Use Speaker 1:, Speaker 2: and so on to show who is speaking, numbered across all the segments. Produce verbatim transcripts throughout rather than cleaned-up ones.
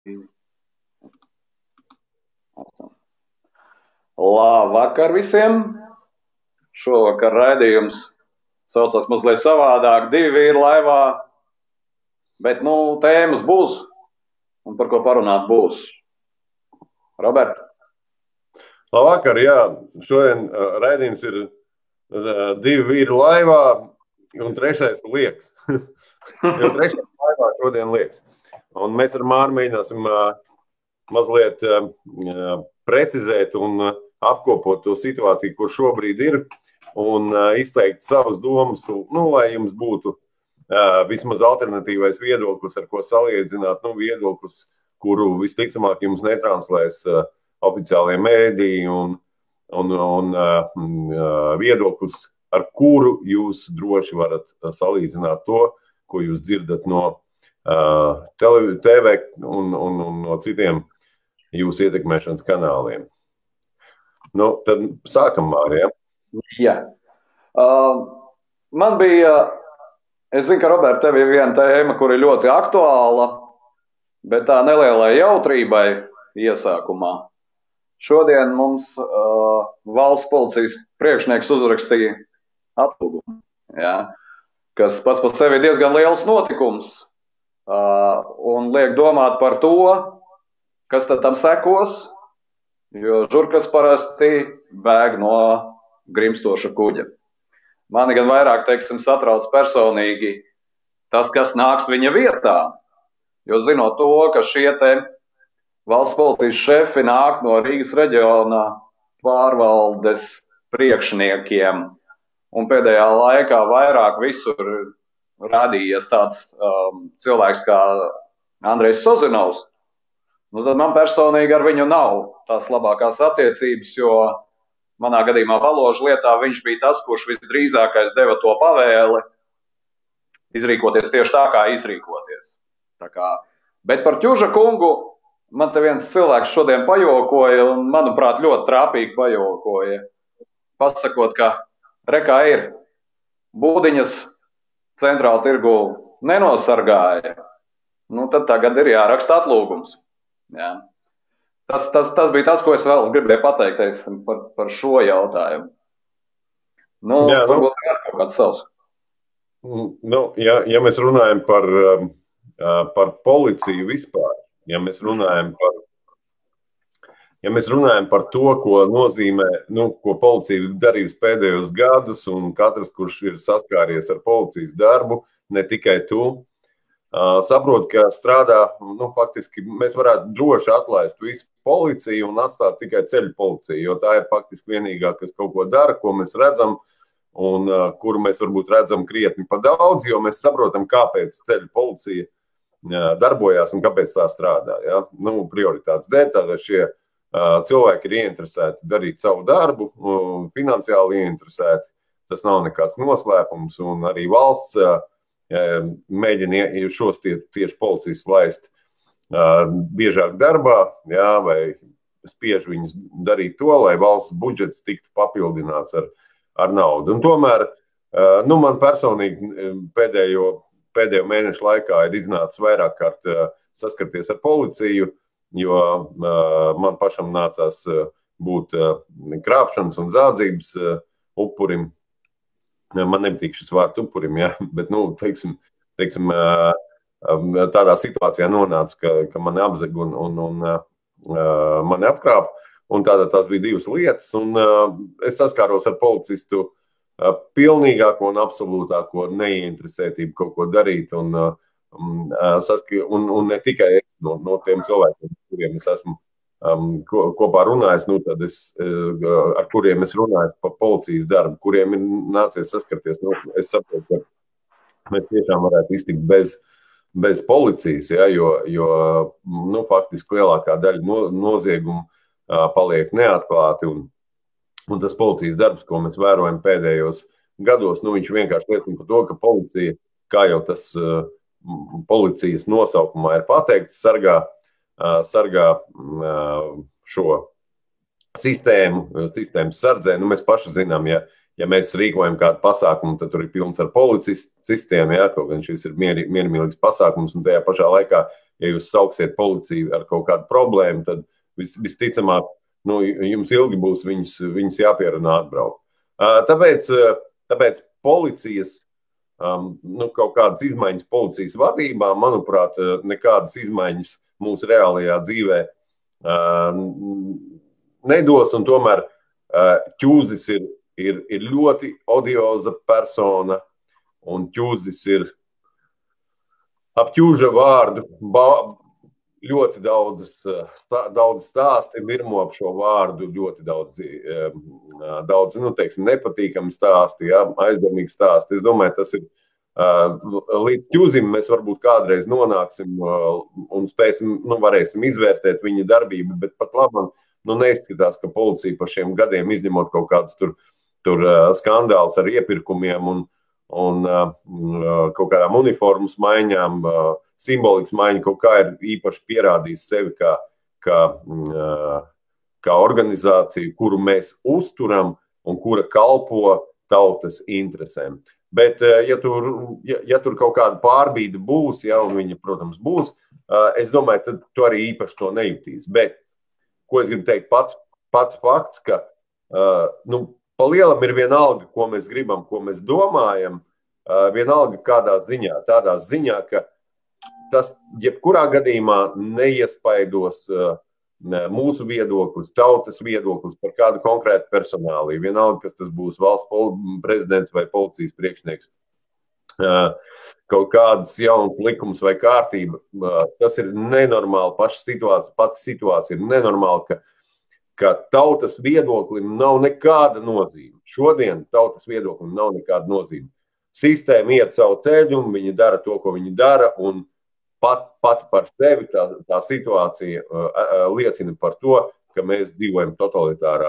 Speaker 1: Labvakar visiem! Šovakar raidījums saucās mazliet savādāk, divi vīri laivā, bet, nu, tēmas būs, un par ko parunāt būs. Robert?
Speaker 2: Labvakar, jā, šodien uh, raidījums ir uh, divi vīri laivā, un trešais liekas. Jo trešais laivā šodien liekas. Un mēs ar Māru mēģināsim uh, mazliet uh, precizēt un uh, apkopot to situāciju, kur šobrīd ir, un uh, izteikt savas domas, nu, lai jums būtu uh, vismaz alternatīvais viedoklis, ar ko salīdzināt, nu, viedoklis, kuru visticamāk jums netranslēs uh, oficiālie mēdī, un, un, un uh, viedoklis, ar kuru jūs droši varat salīdzināt to, ko jūs dzirdat no uh, T V un, un, un no citiem jūsu ietekmēšanas kanāliem. Nu, tad sākam, Mārija.
Speaker 1: Jā. Uh, man bija, es zinu, ka, Robert, tev ir viena tēma, kur ir ļoti aktuāla, bet tā nelielai jautrībai iesākumā. Šodien mums uh, valsts policijas priekšnieks uzrakstīja atlūgumu, jā, kas pats par sevi diezgan liels notikums, uh, un liek domāt par to, kas tad tam sekos, jo žurkas parasti bēg no grimstoša kuģa. Mani gan vairāk, teiksim, satrauc personīgi tas, kas nāks viņa vietā, jo zinot to, ka šie te valsts policijas šefi nāk no Rīgas reģiona pārvaldes priekšniekiem, un pēdējā laikā vairāk visur rādījies tāds um, cilvēks kā Andrejs Sozinovs. Nu, tad man personīgi ar viņu nav tās labākās attiecības, jo manā gadījumā Valožu lietā viņš bija tas, kurš visdrīzākais deva to pavēli izrīkoties tieši tā, kā izrīkoties. Tā kā. Bet par Ķuža kungu man te viens cilvēks šodien pajokoja, un, manuprāt, ļoti trāpīgi pajokoja, pasakot, ka rekā ir būdiņas centrāla tirgu nenosargāja, nu tad tagad ir jāraksta atlūgums. Jā. Tas, tas, tas bija tas, ko es vēl gribēju pateikt, teiksim, par, par šo jautājumu. Nu,
Speaker 2: Jā, nu,
Speaker 1: varbūt ir kaut kāds savs.
Speaker 2: Nu, ja, ja mēs runājam par, par policiju vispār, ja mēs runājam par, ja mēs runājam par to, ko nozīmē, nu, ko policija ir darījusi pēdējos gadus, un katrs, kurš ir saskāries ar policijas darbu, ne tikai tu, Uh, saprot, ka strādā, nu, faktiski mēs varētu droši atlaist visu policiju un atstāt tikai ceļu policiju, jo tā ir faktiski vienīgā, kas kaut ko dara, ko mēs redzam, un uh, kuru mēs varbūt redzam krietni pa daudz, jo mēs saprotam, kāpēc ceļu policija uh, darbojās un kāpēc tā strādā. Ja? Nu, prioritātes dēļ, tātad šie uh, cilvēki ir ieinteresēti darīt savu darbu, uh, finansiāli ieinteresēti, tas nav nekāds noslēpums, un arī valsts uh, mēģina šos tie, tieši policijas laist uh, biežāk darbā, jā, vai spiež viņus darīt to, lai valsts budžets tiktu papildināts ar, ar naudu. Un tomēr, uh, nu, man personīgi pēdējo, pēdējo mēnešu laikā ir iznācis vairāk kārt uh, saskarties ar policiju, jo uh, man pašam nācās uh, būt uh, krāpšanas un zādzības uh, upurim. Man nepatīk šis vārds upurim, ja? Bet, nu, teiksim, teiksim, tādā situācijā nonācu, ka, ka mani apzeg un, un, un mani apkrāp, un tātad tās bija divas lietas, un es saskāros ar policistu pilnīgāko un absolūtāko neinteresētību kaut ko darīt, un, un, un, un ne tikai es no, no tiem cilvēkiem, kuriem es esmu Um, ko, kopā runājis, nu, tad es, uh, ar kuriem es runāju par policijas darbu, kuriem ir nācies saskarties. Nu, es saprotu, ka mēs tiešām varētu iztikt bez, bez policijas, ja, jo, jo nu, faktiski lielākā daļa no, noziegumu uh, paliek neatklāti, un, un tas policijas darbs, ko mēs vērojam pēdējos gados, nu, viņš vienkārši liecina par to, ka policija, kā jau tas uh, policijas nosaukumā ir pateikts, sargā sargā šo sistēmu, sistēmas sardzē. Nu, mēs paši zinām, ja, ja mēs rīkojam kādu pasākumu, tad tur ir pilns ar policistiem, ja, kaut gan šis ir mieri, miermīlīgs pasākums, un tajā pašā laikā ja jūs sauksiet policiju ar kaut kādu problēmu, tad vis, visticamāk, nu, jums ilgi būs viņus, viņus jāpierunā atbraukt. Tāpēc, tāpēc policijas, um, nu, kaut kādas izmaiņas policijas vadībā, manuprāt, nekādas izmaiņas mūsu reālajā dzīvē um, nedos, un tomēr uh, Ķūzis ir, ir, ir ļoti odioza persona, un Ķūzis ir ap Ķūža vārdu ba, ļoti daudzas, stā, daudz stāsti virmo ap šo vārdu, ļoti daudz, daudz nu, teiksim, nepatīkami stāsti, ja, aizdomīgi stāsti. Es domāju, tas ir līdz Ķūzim mēs varbūt kādreiz nonāksim un spēsim, nu, varēsim izvērtēt viņa darbību, bet pat labam, nu, neizskatās, ka policija par šiem gadiem izņemot kaut kādus tur, tur skandālus ar iepirkumiem un, un kaut kādām uniformas maiņām, simbolikas maiņa kaut kā ir īpaši pierādījis sevi kā, kā, kā organizāciju, kuru mēs uzturam un kura kalpo tautas interesēm. Bet, ja tur, ja, ja tur kaut kāda pārbīde būs, ja, un viņa, protams, būs, es domāju, tad tu arī īpaši to nejutīs. Bet, ko es gribu teikt, pats, pats fakts, ka nu, pa lielam ir vienalga, ko mēs gribam, ko mēs domājam, vienalga kādā ziņā, tādā ziņā, ka tas jebkurā gadījumā neiespaidos mūsu viedoklis, tautas viedoklis par kādu konkrētu personāliju. Vienalga, kas tas būs valsts prezidents vai policijas priekšnieks. Kaut kādas jaunas likums vai kārtība. Tas ir nenormāli, paša situācija, pati situācija ir nenormāli, ka, ka tautas viedoklim nav nekāda nozīme. Šodien tautas viedoklim nav nekāda nozīme. Sistēma iet savu ceļu, viņi dara to, ko viņi dara, un Pat, pat par sevi tā, tā situācija uh, liecina par to, ka mēs dzīvojam totalitārā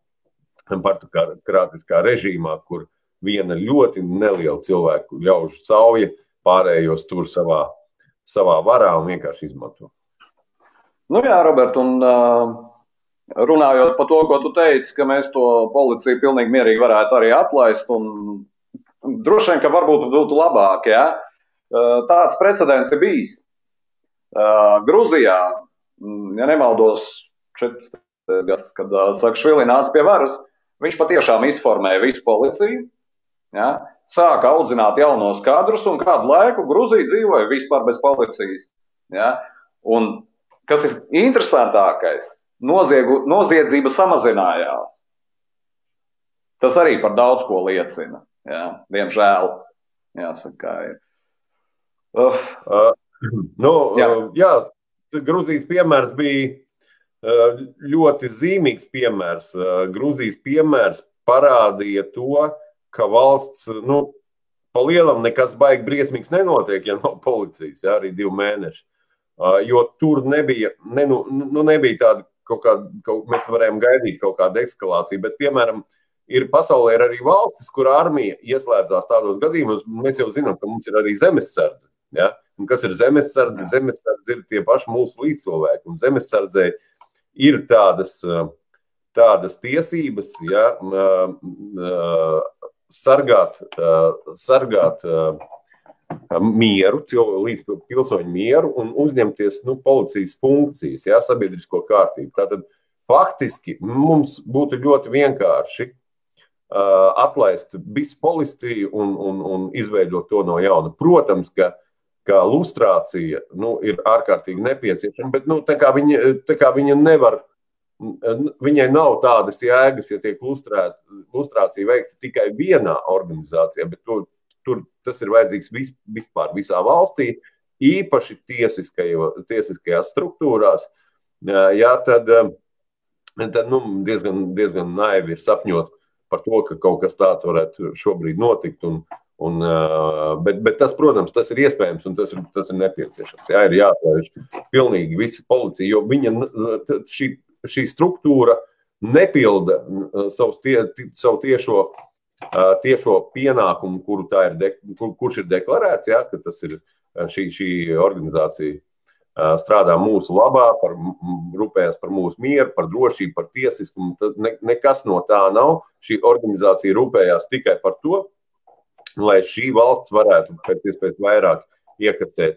Speaker 2: partokratiskā režīmā, kur viena ļoti neliela cilvēku ļaužu sauja pārējos tur savā, savā varā un vienkārši izmanto.
Speaker 1: Nu jā, Robert, un uh, runājot par to, ko tu teici, ka mēs to policiju pilnīgi mierīgi varētu arī atlaist, un droši vien, ka varbūt būtu labāk, jā. Tāds precedents ir bijis. Gruzijā, ja nemaldos, četrdesmitais gads, kad Sakašvili nāca pie varas, viņš patiešām izformēja visu policiju, ja, sāka audzināt jaunos kadrus, un kādu laiku Gruzija dzīvoja vispār bez policijas. Ja. Un, kas ir interesantākais, noziegu, noziedzība samazinājās. Tas arī par daudz ko liecina. Ja. Diemžēl, jāsaka, ir.
Speaker 2: Uh, uh, nu, jā. Uh, jā, Gruzijas piemērs bija uh, ļoti zīmīgs piemērs. Uh, Gruzijas piemērs parādīja to, ka valsts, nu, pa lielam nekas baigi briesmīgs nenotiek, ja nav policijas, jā, arī divi mēneši. Uh, jo tur nebija, ne, nu, nu, nebija tāda kaut kāda, kaut, mēs varējām gaidīt kaut kādu eskalāciju, bet, piemēram, ir pasaulē ir arī valstis, kur armija ieslēdzās tādos gadījumos, mēs jau zinām, ka mums ir arī zemesardze. Ja? Un kas ir zemesardze? Zemesardze ir tie paši mūsu līdzcilvēki. Un zemesardzē ir tādas, tādas tiesības, ja, sargāt, sargāt mieru, līdz pilsoņu mieru un uzņemties nu, policijas funkcijas, ja, sabiedrisko kārtību. Tātad faktiski mums būtu ļoti vienkārši atlaist visu policiju un, un, un izveidot to no jauna. Protams, ka ka lustrācija nu, ir ārkārtīgi nepieciešama, bet nu, tā kā viņa, tā kā viņa nevar, viņai nav tādas jēgas, ja tiek lustrēt, lustrācija veikta tikai vienā organizācijā, bet to, tur tas ir vajadzīgs vis, vispār visā valstī, īpaši tiesiskajās struktūrās, jā, tad, tad nu, diezgan, diezgan naivi ir sapņot par to, ka kaut kas tāds varētu šobrīd notikt, un Un, bet, bet tas, protams, tas ir iespējams un tas ir, tas ir nepieciešams. Jā, ir jāatlaiž pilnīgi visa policija, jo viņa, šī, šī struktūra nepilda savus tie, savu tiešo, tiešo pienākumu, kuru tā ir, de, kur, kurš ir deklarēts, jā, ka tas ir šī, šī organizācija strādā mūsu labā, par, rūpējas par mūsu mieru, par drošību, par tiesiskumu. Ne, nekas no tā nav. Šī organizācija rūpējās tikai par to, lai šī valsts varētu pēc iespējas vairāk iekacēt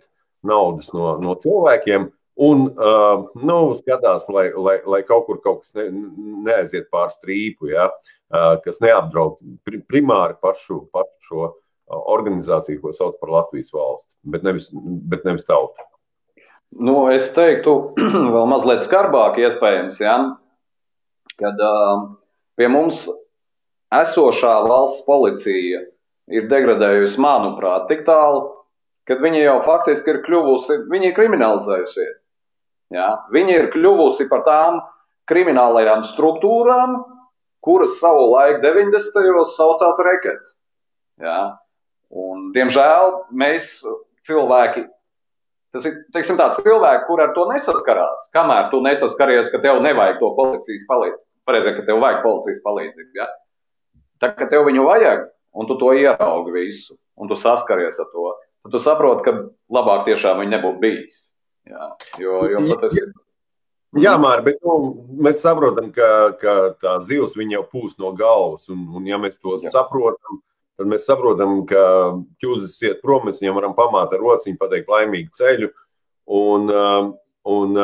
Speaker 2: naudas no, no cilvēkiem un uh, nu, skatās, lai, lai, lai kaut kur kaut kas ne, neaiziet pār strīpu, ja, uh, kas neapdraud primāri pašu, pašu šo organizāciju, ko sauc par Latvijas valsti, bet nevis, bet nevis tautu.
Speaker 1: Nu, es teiktu, vēl mazliet skarbāk iespējams, ja, kad uh, pie mums esošā valsts policija ir degradējusi, manuprāt, tik tālu, kad viņi jau faktiski ir kļuvusi, viņi ir kriminalizējusies. Ja? Viņi ir kļuvusi par tām kriminālajām struktūrām, kuras savu laiku deviņdesmitajos saucās rekets. Ja? Un, diemžēl, mēs cilvēki, tas ir, teiksim tā, cilvēki, kur ar to nesaskarās, kamēr tu nesaskaries, ka tev nevajag to policijas palīdzību, pareizāk, ka tev vajag policijas palīdzību, ja? Tā, ka tev viņu vajag, un tu to ieraugi visu, un tu saskaries ar to, tad tu saproti, ka labāk tiešām viņi nebūtu bijis. Jā, jo, jo tas ir...
Speaker 2: Jā, Māri, bet nu, mēs saprotam, ka, ka tā zivs viņa jau pūs no galvas, un, un ja mēs to Jā. saprotam, tad mēs saprotam, ka ķūzis iet prom, mēs viņam varam pamāt ar rociņu, pateikt laimīgu ceļu, un, un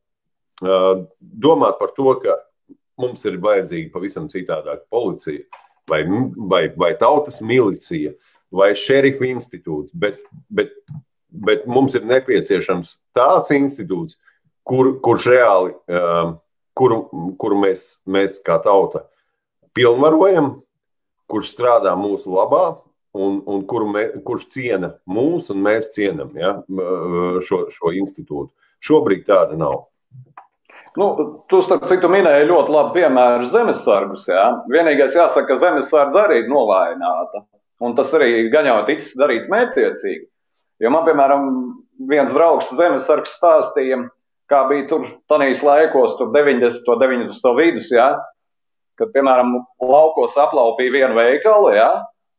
Speaker 2: domāt par to, ka mums ir vajadzīga pavisam citādāka policija, vai, vai, vai tautas milicija, vai šerifu institūts, bet, bet, bet mums ir nepieciešams tāds institūts, kur, kurš reāli, kuru, kuru mēs, mēs kā tauta pilnvarojam, kurš strādā mūsu labā, un, un kuru mē, kurš ciena mūs, un mēs cienam, ja, šo, šo institūtu. Šobrīd tāda nav.
Speaker 1: Nu, tu, starp citu, minēji ļoti labi piemēru zemesargus, jā. Vienīgais jāsaka, ka zemesardze arī ir novājināta. Un tas arī gan jau tiks darīts mērķtiecīgi. Jo man, piemēram, viens draugs zemesargs stāstīja, kā bija tur tanīs laikos, tur deviņdesmito, deviņdesmito vidus, jā, kad, piemēram, laukos aplaupīja vienu veikalu, jā,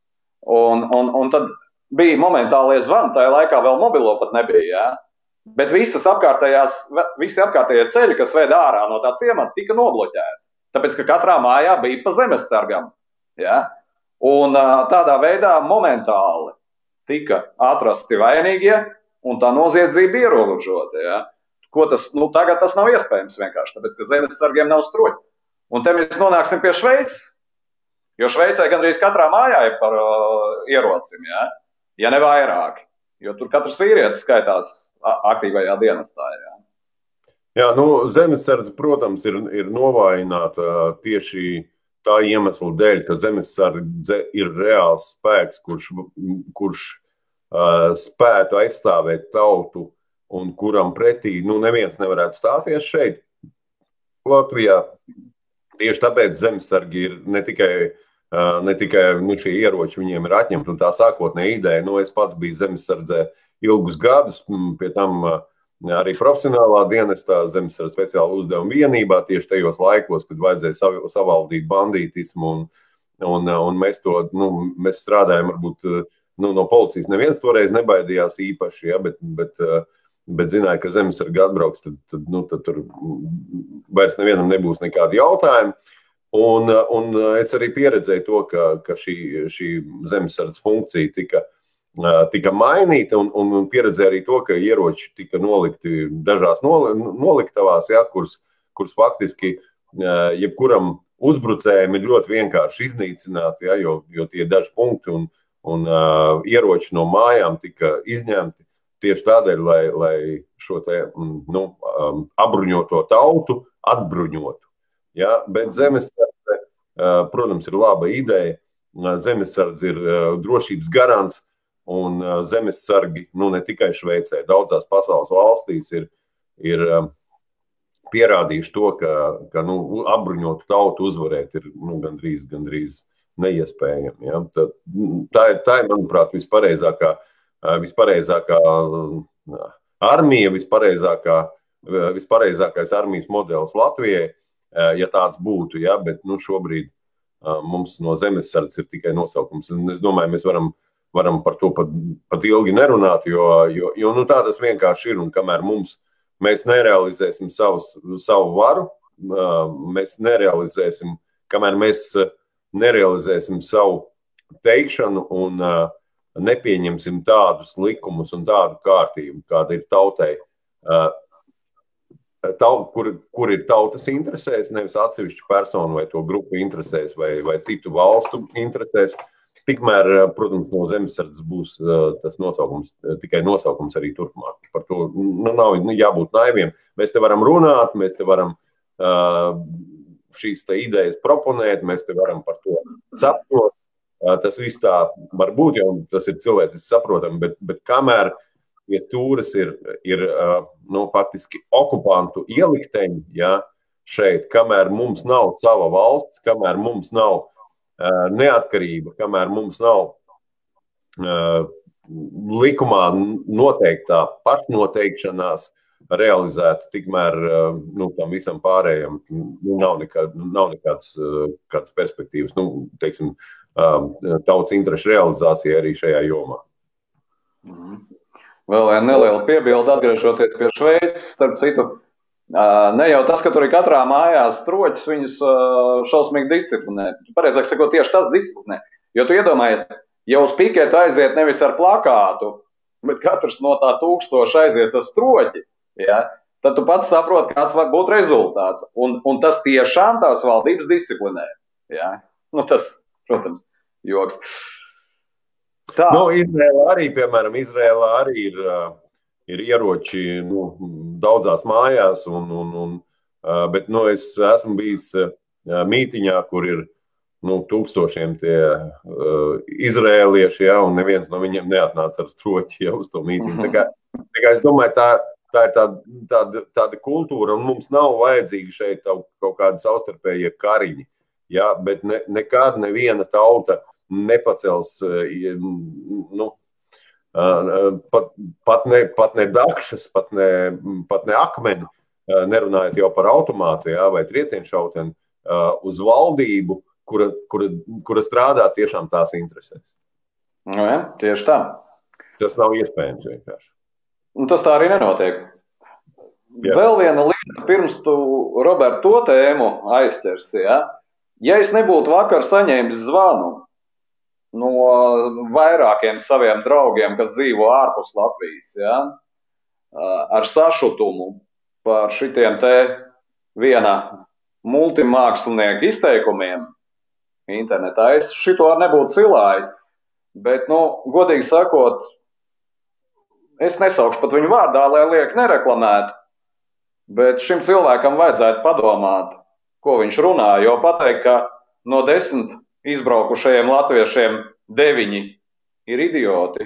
Speaker 1: un, un, un tad bija momentālie zvani, tajā laikā vēl mobilo pat nebija, jā. Bet visas apkārtējās, visi apkārtējie ceļi, kas ved ārā no tā ciemata, tika nobloķēti. Tāpēc, ka katrā mājā bija pa zemessargam. Ja? Un tādā veidā momentāli tika atrasti vainīgie un tā noziedzība ierobežota. Ja? Ko tas, nu, tagad tas nav iespējams vienkārši, tāpēc, ka zemessargiem nav stroļi. Un te mēs nonāksim pie Šveices, jo Šveicē gandrīz katrā mājā ir par uh, ierocim, ja? Ja ne vairāki. Jo tur katrs vīrietis skaitās aktīvajā dienestā. Jā,
Speaker 2: jā nu, zemesardze, protams, ir, ir novājināta tieši tā iemesla dēļ, ka zemesardze ir reāls spēks, kurš, kurš uh, spētu aizstāvēt tautu un kuram pretī nu, neviens nevarētu stāties šeit, Latvijā. Tieši tāpēc zemesargi ir ne tikai Uh, ne tikai nu, šie ieroči viņiem ir atņemti, un tā sākotnēja ideja, nu, es pats biju zemesardzē ilgus gadus, pie tam uh, arī profesionālā dienestā zemesardze speciāla uzdevuma vienībā, tieši tajos laikos, kad vajadzēja sav, savaldīt bandītismu, un, un, un mēs to, nu, mēs strādājam, varbūt, nu, no policijas neviens toreiz nebaidījās īpaši, ja, bet, bet, bet zināja, ka zemesargi atbrauks, tad, tad, nu, tad tur vairs nevienam nebūs nekādi jautājumi. Un, un es arī pieredzēju to, ka, ka šī, šī zemesardzes funkcija tika, tika mainīta, un, un pieredzēju arī to, ka ieroči tika nolikti dažās noliktavās, ja, kuras, kuras faktiski jebkuram uzbrucējiem ir ļoti vienkārši iznīcināti, ja, jo, jo tie daži punkti un, un uh, ieroči no mājām tika izņemti tieši tādēļ, lai, lai šo te, nu, um, apbruņoto tautu atbruņotu. Ja, bet zemesardze, protams, ir laba ideja. Zemesardze ir drošības garants, un zemesargi, nu, ne tikai Šveicē, daudzās pasaules valstīs ir, ir pierādījuši to, ka, ka nu, apbruņotu tautu uzvarēt ir nu, gandrīz, gandrīz neiespējami. Ja. Tā, tā, ir, tā ir, manuprāt, vispareizākā, vispareizākā armija, vispareizākā, vispareizākais armijas modelis Latvijai. Ja tāds būtu, ja, bet nu, šobrīd uh, mums no zemesardzes ir tikai nosaukums. Un es domāju, mēs varam, varam par to pat, pat ilgi nerunāt, jo, jo, jo nu, tā tas vienkārši ir. Un kamēr mums, mēs nerealizēsim savus, savu varu, uh, mēs nerealizēsim, kamēr mēs nerealizēsim savu teikšanu un, uh, nepieņemsim tādus likumus un tādu kārtību, kāda ir tautai, taut, kur, kur ir tautas interesēs, nevis atsevišķu personu vai to grupu interesēs vai, vai citu valstu interesēs. Tikmēr, protams, no zemesardzes būs tas nosaukums, tikai nosaukums arī turpmāk. Par to nu, nav nu, jābūt naiviem. Mēs te varam runāt, mēs te varam uh, šīs te idejas proponēt, mēs te varam par to saprot. Uh, tas viss tā var būt, jo tas ir cilvēciski saprotami, bet, bet kamēr pie stūres ir, ir uh, nu, faktiski okupantu ielikteņi, ja, šeit, kamēr mums nav sava valsts, kamēr mums nav neatkarība, kamēr mums nav uh, likumā noteiktā pašnoteikšanās realizēta, tikmēr uh, nu, tam visam pārējam nu, nav, nekā, nav nekāds uh, kāds perspektīvas, nu, teiksim, uh, tautas interešu realizācija arī šajā jomā.
Speaker 1: Mm. Vēl viena neliela piebilde, atgriežoties pie Šveices, starp citu, ne jau tas, ka tur ir katrā mājās troķis, viņus šausmīgi disciplinē. Pareizāk sakot, tieši tas disciplinē. Jo tu iedomājies, ja uz piketu aiziet nevis ar plakātu, bet katrs no tā tūkstoša aizies ar troķi, ja, tad tu pats saproti, kāds var būt rezultāts. Un, un tas tiešām tās valdības disciplinē. Ja. Nu, tas, protams, joks. Tā.
Speaker 2: Nu, Izrēlā arī, piemēram, Izrēlā arī ir... ir ieroči nu, daudzās mājās, un, un, un, bet nu, es esmu bijis mītiņā, kur ir nu, tūkstošiem tie uh, izrēlieši, ja, un neviens no viņiem neatnāca ar stroķi ja, uz to mītiņu. Tā kā, tā kā es domāju, tā, tā ir tāda, tāda, tāda kultūra, un mums nav vajadzīgi šeit kaut kādi savstarpējie kariņi, ja, bet ne, nekad neviena tauta nepacels, nu, Pat, pat, ne, pat ne dakšas, pat ne, pat ne akmeni, nerunājot jau par automātu jā, vai triecienšauteni, uz valdību, kura, kura, kura strādā tiešām tās interesēs.
Speaker 1: Nu, ja, tieši tā.
Speaker 2: Tas nav iespējams vienkārši.
Speaker 1: Un tas tā arī nenotiek. Jā. Vēl viena lieta, pirms tu, Robert, to tēmu aizķersi. Ja, ja es nebūtu vakar saņēmis zvanu no vairākiem saviem draugiem, kas dzīvo ārpus Latvijas, ja, ar sašutumu par šitiem te viena multimākslinieka izteikumiem internetā, es šito ar nebūtu cilājis, bet, nu, godīgi sakot, es nesaukšu pat viņu vārdā, lai liek nereklamētu, bet šim cilvēkam vajadzētu padomāt, ko viņš runā, jo pateikt, ka no desmit izbraukušajiem latviešiem deviņi ir idioti.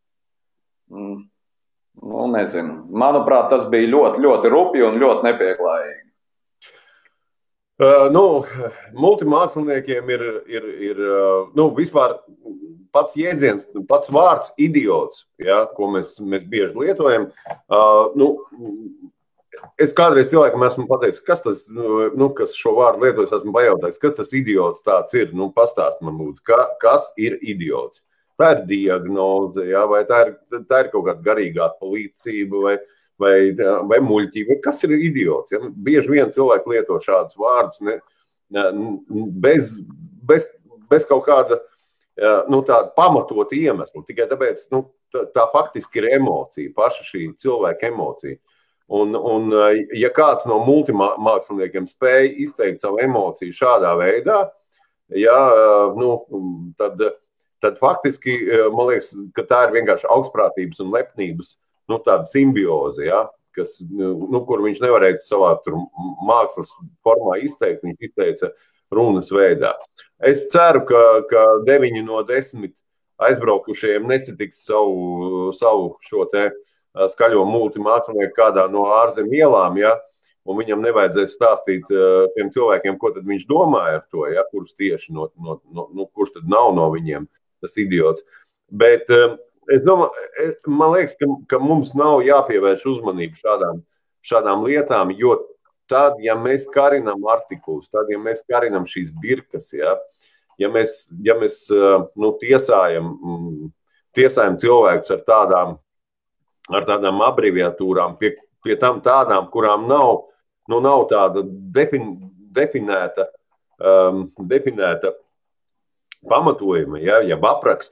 Speaker 1: Nu, nezinu. Manuprāt, tas bija ļoti, ļoti rupji un ļoti nepieklājīgi.
Speaker 2: Uh, nu, multimāksliniekiem ir, ir, ir uh, nu, vispār pats jēdziens, pats vārds idiots, ja, ko mēs, mēs bieži lietojam. Uh, nu, Es kādreiz cilvēkam esmu pateicis, kas tas, nu, kas šo vārdu lietojas, esmu pajautājis, kas tas idiots tāds ir, nu, pastāst man lūdzu, ka, kas ir idiots? Tā ir diagnoze, ja, vai tā ir, tā ir kaut kāda garīgā palīdzība, vai, vai, vai muļķība, kas ir idiots? Ja? Bieži vien cilvēki lieto šādus vārdus ne, bez, bez, bez kaut kāda, nu, tāda pamatota iemesla, tikai tāpēc, nu, tā, tā faktiski ir emocija, paša šī cilvēka emocija. Un, un, ja kāds no multimāksliniekiem spēja izteikt savu emociju šādā veidā, ja, nu, tad, tad faktiski, man liekas, ka tā ir vienkārši augstprātības un lepnības nu, tāda simbioze, ja, kas, nu, kur viņš nevarēja savā tur mākslas formā izteikt, viņš izteica runas veidā. Es ceru, ka, ka deviņi no desmit aizbraukušajiem nesatiks savu, savu šo te skaļo multimākslinieku kādā no ārzem ielām, ja, un viņam nevajadzēs stāstīt uh, tiem cilvēkiem, ko tad viņš domāja ar to, ja, kurus tieši no, no, no, no, kurš tad nav no viņiem tas idiots. Bet uh, es domāju, man liekas, ka, ka mums nav jāpievērš uzmanību šādām, šādām lietām, jo tad, ja mēs karinam artikulus, tad, ja mēs karinam šīs birkas, ja, ja mēs, ja mēs uh, nu, tiesājam, mm, tiesājam cilvēkus ar tādām ar tādām abreviatūrām, pie, pie tam tādām, kurām nav, nu, nav tāda defin, definēta, um, definēta pamatojuma, ja, jeb apraksta,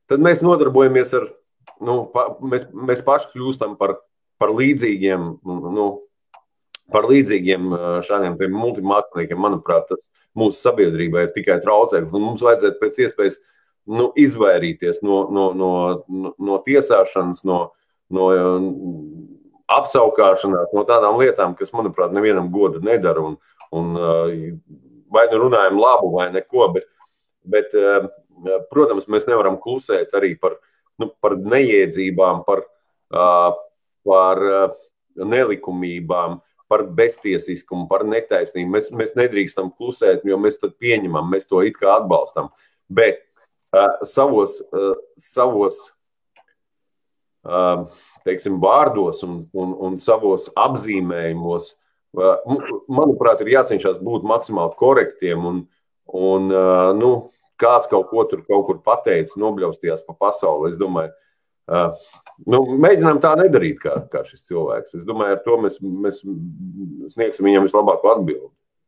Speaker 2: tad mēs nodarbojamies ar, nu, pa, mēs, mēs paši kļūstam par, par līdzīgiem, nu, par līdzīgiem šādiem multimāksliniekiem. Manuprāt, tas mūsu sabiedrībai ir tikai traucēklis, un mums vajadzētu pēc iespējas nu, izvairīties no, no, no, no tiesāšanas, no, no apsaukāšanās, no tādām lietām, kas, manuprāt, nevienam godu nedara, un, un vai nu runājam labu vai neko, bet, bet protams, mēs nevaram klusēt arī par, nu, par neiedzībām, par, par nelikumībām, par beztiesiskumu, par netaisnību. Mēs, mēs nedrīkstam klusēt, jo mēs tad pieņemam, mēs to it kā atbalstam. Bet uh, savos, uh, savos uh, teiksim, vārdos un, un, un savos apzīmējumos, uh, manuprāt, ir jācenšas būt maksimāli korektiem un, un uh, nu, kāds kaut ko tur kaut kur pateicis, nobļaustījās pa pasauli. Es domāju, uh, nu, mēģinām tā nedarīt, kā, kā šis cilvēks. Es domāju, ar to mēs, mēs sniegsim viņam vislabāko atbildi.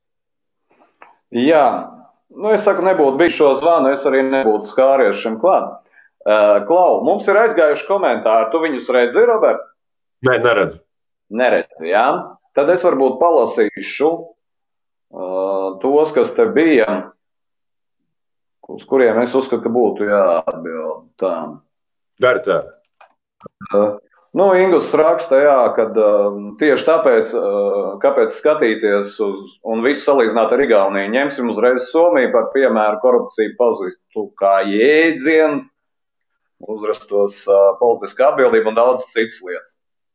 Speaker 1: Jā, nu es saku, nebūtu bijis šo zvanu, es arī nebūtu skāries šim klāt. Uh, Klau, mums ir aizgājuši komentāri. Tu viņus redzi, Robert?
Speaker 2: Nē, neredzu.
Speaker 1: Neredzi, jā. Tad es varbūt palasīšu uh, tos, kas te bija, uz kuriem es uzskatu, ka būtu jāatbild. Tā.
Speaker 2: Dari tā.
Speaker 1: Uh, nu, Ingus raksta, jā, kad uh, tieši tāpēc, uh, kāpēc skatīties uz un visu salīdzināt ar Igauniju, ņemsim uzreiz Somiju par piemēru korupciju pazīstu kā jēdziens, uzrastos uh, politiskā atbildība un daudz citas lietas.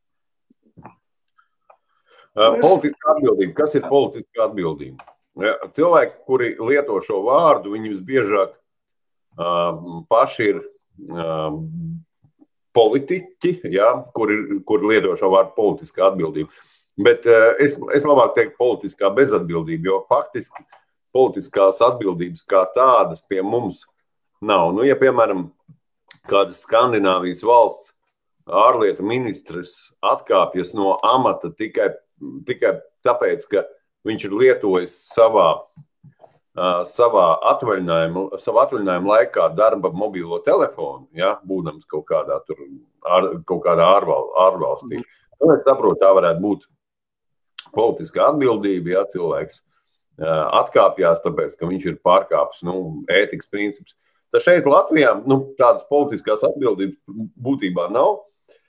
Speaker 2: Uh, politiskā atbildība. Kas ir politiskā atbildība? Ja, cilvēki, kuri lieto šo vārdu, viņi visbiežāk uh, paši ir uh, politiķi, ja, kur, ir, kur lieto šo vārdu politiskā atbildība. Bet uh, es, es labāk teiktu politiskā bezatbildība, jo faktiski politiskās atbildības kā tādas pie mums nav. Nu, ja, piemēram, kādas Skandināvijas valsts ārlietu ministrs atkāpjas no amata tikai, tikai tāpēc, ka viņš ir lietojis savā, uh, savā atvaļinājuma, savā atvaļinājuma laikā darba mobilo telefonu, ja, būdams kaut kādā, tur, ār, kaut kādā ārval, ārvalstī. Nu, es saprotu, tā varētu būt politiskā atbildība, ja cilvēks uh, atkāpjās, tāpēc, ka viņš ir pārkāpis nu, ētikas principus. Tā šeit Latvijā nu, tādas politiskās atbildības būtībā nav.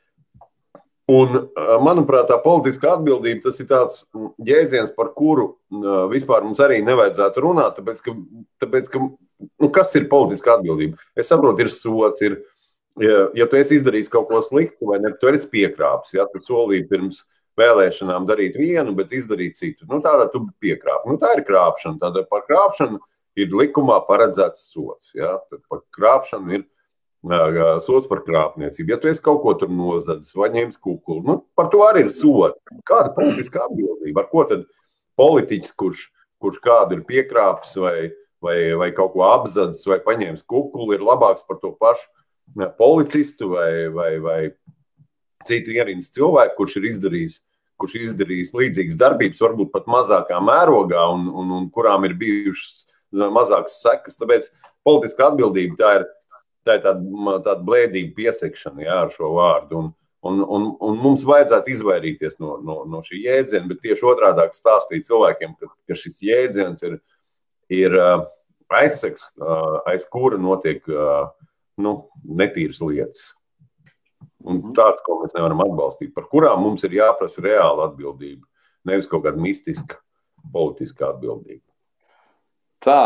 Speaker 2: Un, manuprāt, tā politiskā atbildība, tas ir tāds jēdziens, par kuru vispār mums arī nevajadzētu runāt, tāpēc, ka, tāpēc, ka nu, kas ir politiskā atbildība? Es saprotu, ir sots, ir, ja, ja tu esi izdarījis kaut ko sliktu, vai ne, tu esi piekrāpis, ja tu solīji pirms vēlēšanām darīt vienu, bet izdarīt citu. Nu, tādā tu piekrāpi. Nu, tā ir krāpšana. Tāda par krāpšanu ir likumā paredzēts sots. Ja? Tad par krāpšanu ir sots par krāpniecību. Ja tu esi kaut ko tur nozadzis vai ņēmis kukulu, nu, par to arī ir sots. Kāda politiskā atbildība? Ar ko tad politiķis, kurš, kurš kādu ir piekrāpis vai, vai, vai kaut ko apzadzis vai paņēmis kukulu, ir labāks par to pašu ne, policistu vai, vai, vai citu ierīnas cilvēku, kurš ir izdarījis, kurš izdarījis līdzīgas darbības, varbūt pat mazākā mērogā un, un, un kurām ir bijušas mazākas sekas. Tāpēc politiskā atbildība tā ir Tā ir tāda, tāda blēdīga piesekšana jā, ar šo vārdu. Un, un, un, un mums vajadzētu izvairīties no, no, no šī jēdziena, bet tieši otrādāk stāstīt cilvēkiem, ka, ka šis jēdziens ir, ir aizseks, aiz kura notiek nu, netīras lietas. Un tāds, ko mēs nevaram atbalstīt, par kurām mums ir jāprasa reāla atbildība, nevis kaut kāda mistiska politiskā atbildība.
Speaker 1: Tā,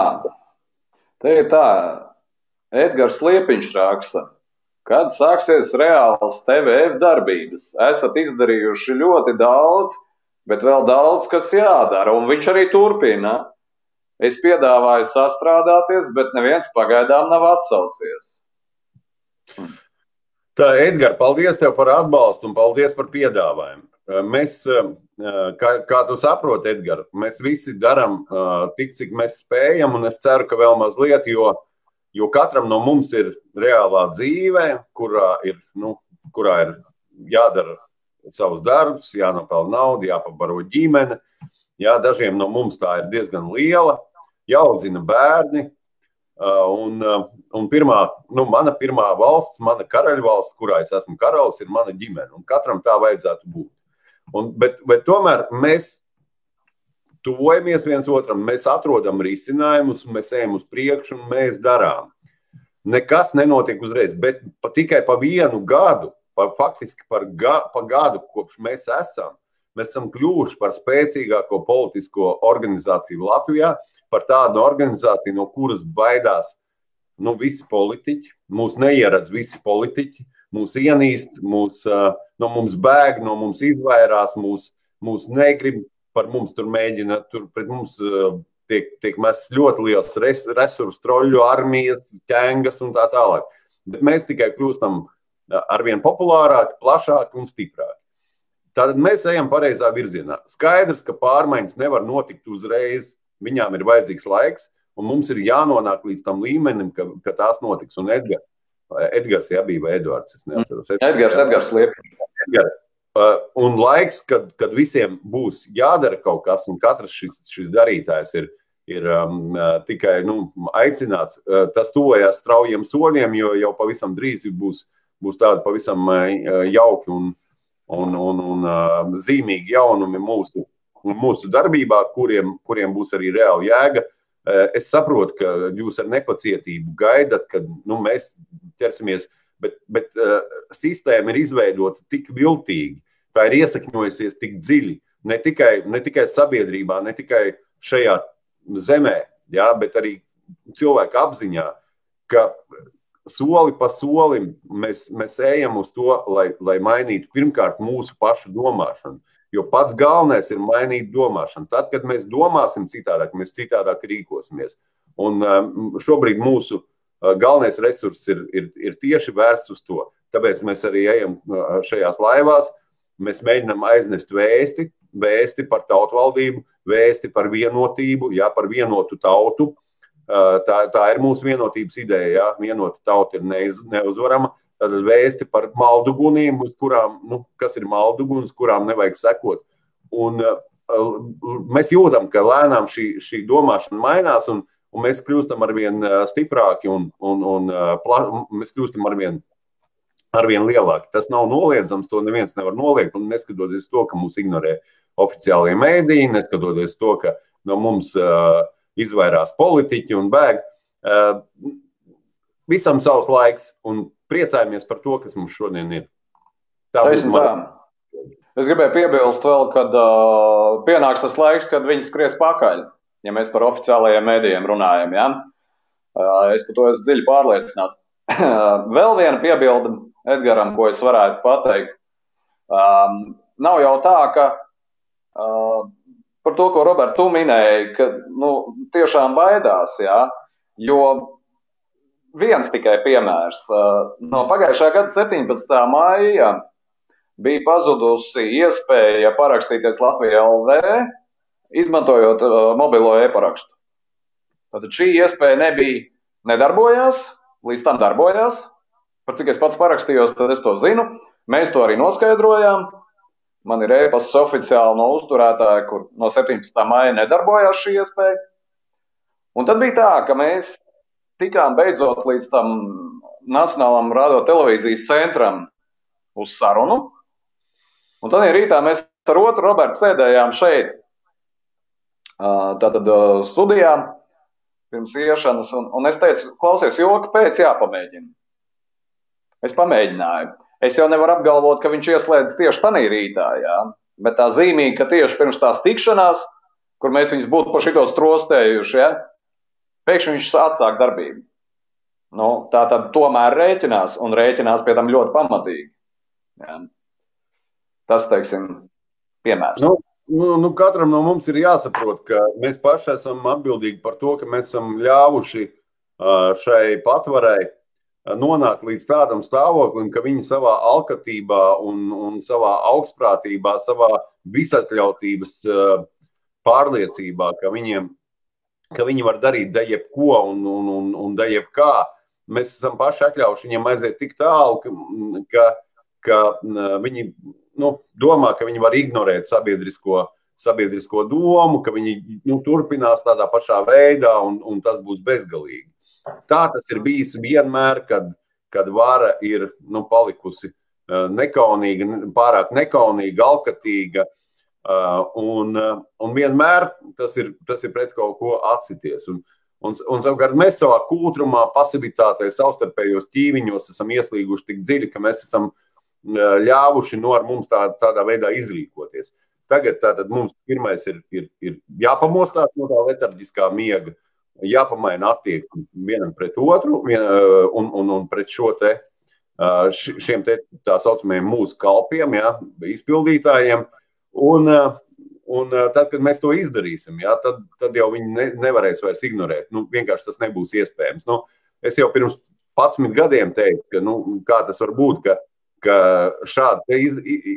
Speaker 1: te ir tā. Edgars Liepiņš raksta, kad sāksies reāls T V F darbības. Esat izdarījuši ļoti daudz, bet vēl daudz, kas jādara, un viņš arī turpina. Es piedāvāju sastrādāties, bet neviens pagaidām nav atsaucies.
Speaker 2: Tā, Edgar, paldies tev par atbalstu un paldies par piedāvājumu. Mēs, kā, kā tu saproti, Edgar, mēs visi daram tik, cik mēs spējam, un es ceru, ka vēl mazliet, jo Jo katram no mums ir reālā dzīve, kurā ir, nu, kurā ir jādara savus darbus, jānopelna naudu, jāpabaro ģimene. Jā, dažiem no mums tā ir diezgan liela, jāaudzina bērni. Un, un pirmā, nu, mana pirmā valsts, mana karaļvalsts, kurā es esmu karalis, ir mana ģimene. Un katram tā vajadzētu būt. Un, bet, bet tomēr mēs tuvojamies viens otram, mēs atrodam risinājumus, mēs ejam uz priekšu un mēs darām. Nekas nenotiek uzreiz, bet pa, tikai pa vienu gadu, pa, faktiski par ga, pa gadu, kopš mēs esam, mēs esam kļuvuši par spēcīgāko politisko organizāciju Latvijā, par tādu organizāciju, no kuras baidās nu, visi politiķi, mūs neieredz visi politiķi, mūs ienīst, mūs, no mums bēg, no mums izvairās, mūs, mūs negrib, par mums tur mēģina, tur pret mums tiek, tiek mēs ļoti liels res, resursu, troļu, armijas, ķengas un tā tālāk. Bet mēs tikai kļūstam arvien populārāki, plašāki un stiprāki. Tātad mēs ejam pareizā virzienā. Skaidrs, ka pārmaiņas nevar notikt uzreiz, viņām ir vajadzīgs laiks, un mums ir jānonāk līdz tam līmenim, ka, ka tās notiks. Un Edgar, Edgars, jā, bija vai Eduards, es neatceros.
Speaker 1: Edgars, Edgars Liepiņš.
Speaker 2: Edgar. Un laiks, kad, kad visiem būs jādara kaut kas, un katrs šis, šis darītājs ir, ir um, tikai nu, aicināts, tas tuvojās straujiem soļiem, jo jau pavisam drīz būs, būs tādi pavisam jauki un, un, un, un zīmīgi jaunumi mūsu mūsu darbībā, kuriem, kuriem būs arī reāli jēga. Es saprotu, ka jūs ar nepacietību gaidat, kad nu, mēs ķersimies, bet, bet uh, sistēma ir izveidota tik viltīgi, tā ir iesakņojusies tik dziļi, ne tikai, ne tikai sabiedrībā, ne tikai šajā zemē, jā, bet arī cilvēku apziņā, ka soli pa solim mēs, mēs ejam uz to, lai, lai mainītu pirmkārt mūsu pašu domāšanu. Jo pats galvenais ir mainīt domāšanu. Tad, kad mēs domāsim citādāk, mēs citādāk rīkosimies. Un šobrīd mūsu galvenais resurss ir, ir, ir tieši vērsts uz to. Tāpēc mēs arī ejam šajās laivās, mēs mēģinām aiznest vēsti, vēsti par tautvaldību, vēsti par vienotību, jā, par vienotu tautu. Tā, tā ir mūsu vienotības ideja, jā, vienota tauta ir neiz, neuzvarama. Tad vēsti par malduguniem, uz kurām, nu, kas ir malduguns, kurām nevajag sekot. Un uh, mēs jūtam, ka lēnām šī, šī domāšana mainās, un, un mēs kļūstam arvien stiprāki, un, un, un pla, mēs kļūstam arvien, arvien lielāki. Tas nav noliedzams, to neviens nevar noliegt, un neskatoties to, ka mūs ignorē oficiālie mēdīji, neskatoties to, ka no mums uh, izvairās politiķi un bēg. Uh, visam savs laiks, un priecājamies par to, kas mums šodien ir. Tā man...
Speaker 1: Es gribēju piebilst vēl, kad uh, pienāks tas laiks, kad viņi skries pakaļ, ja mēs par oficiālajiem mēdījiem runājam. Ja? Uh, es par to esmu dziļi pārliecināts. Vēl viena piebilde Edgaram, ko es varētu pateikt. Um, nav jau tā, ka uh, par to, ko Robert, tu minēji, ka nu, tiešām baidās, ja? Jo viens tikai piemērs. No pagājušā gada septiņpadsmitā maija bija pazudusi iespēja parakstīties Latvijā L V, izmantojot mobilo e-parakstu. Tātad šī iespēja nebija, nedarbojās, līdz tam darbojās. Par cik es pats parakstījos, tad es to zinu. Mēs to arī noskaidrojām. Man ir e-pasts oficiāli no uzturētāja, kur no septiņpadsmitā maija nedarbojās šī iespēja. Un tad bija tā, ka mēs tikām beidzot līdz tam Nacionālam radio televīzijas centram uz sarunu. Un tad rītā mēs ar otru Robertu sēdējām šeit, tātad studijā, pirms iešanas. Un, un es teicu, klausies, joka pēc jāpamēģina. Es pamēģināju. Es jau nevaru apgalvot, ka viņš ieslēdz tieši tanī rītā, jā. Bet tā zīmīgi, ka tieši pirms tās tikšanās, kur mēs viņus būtu pa šitos trostējuši, jā, pēkšņi viņš atsāk darbību. Nu, tā tad tomēr rēķinās, un rēķinās pie tam ļoti pamatīgi. Jā. Tas, teiksim, piemērs.
Speaker 2: Nu, nu, nu, katram no mums ir jāsaprot, ka mēs paši esam atbildīgi par to, ka mēs esam ļāvuši šai patvarai nonākt līdz tādam stāvoklim, ka viņi savā alkatībā un, un savā augstprātībā, savā visatļautības pārliecībā, ka viņiem ka viņi var darīt da jebko un, un, un, un da jebkā. Mēs esam paši atļauši viņiem aiziet tik tālu, ka, ka, ka viņi nu, domā, ka viņi var ignorēt sabiedrisko, sabiedrisko domu, ka viņi nu, turpinās tādā pašā veidā un, un tas būs bezgalīgi. Tā tas ir bijis vienmēr, kad, kad vara ir nu, palikusi nekaunīga, pārāk nekaunīga, alkatīga, un, un vienmēr tas ir, tas ir pret kaut ko atsities. Un, un, un savukārt mēs savā kūtrumā, pasivitātē, savstarpējos ķīviņos esam ieslīguši tik dziļi, ka mēs esam ļāvuši no ar mums tā, tādā veidā izrīkoties. Tagad tātad mums pirmais ir, ir, ir jāpamostās no tā letarģiskā miega, jāpamaina attieksmi vienam pret otru vien, un, un, un pret šo te, šiem te tā saucamajiem mūsu kalpiem, ja, izpildītājiem. Un, un tad, kad mēs to izdarīsim, ja, tad, tad jau viņi ne, nevarēs vairs ignorēt. Nu, vienkārši tas nebūs iespējams. Nu, es jau pirms padsmit gadiem teicu, ka nu, kā tas var būt, ka ka šādi iz,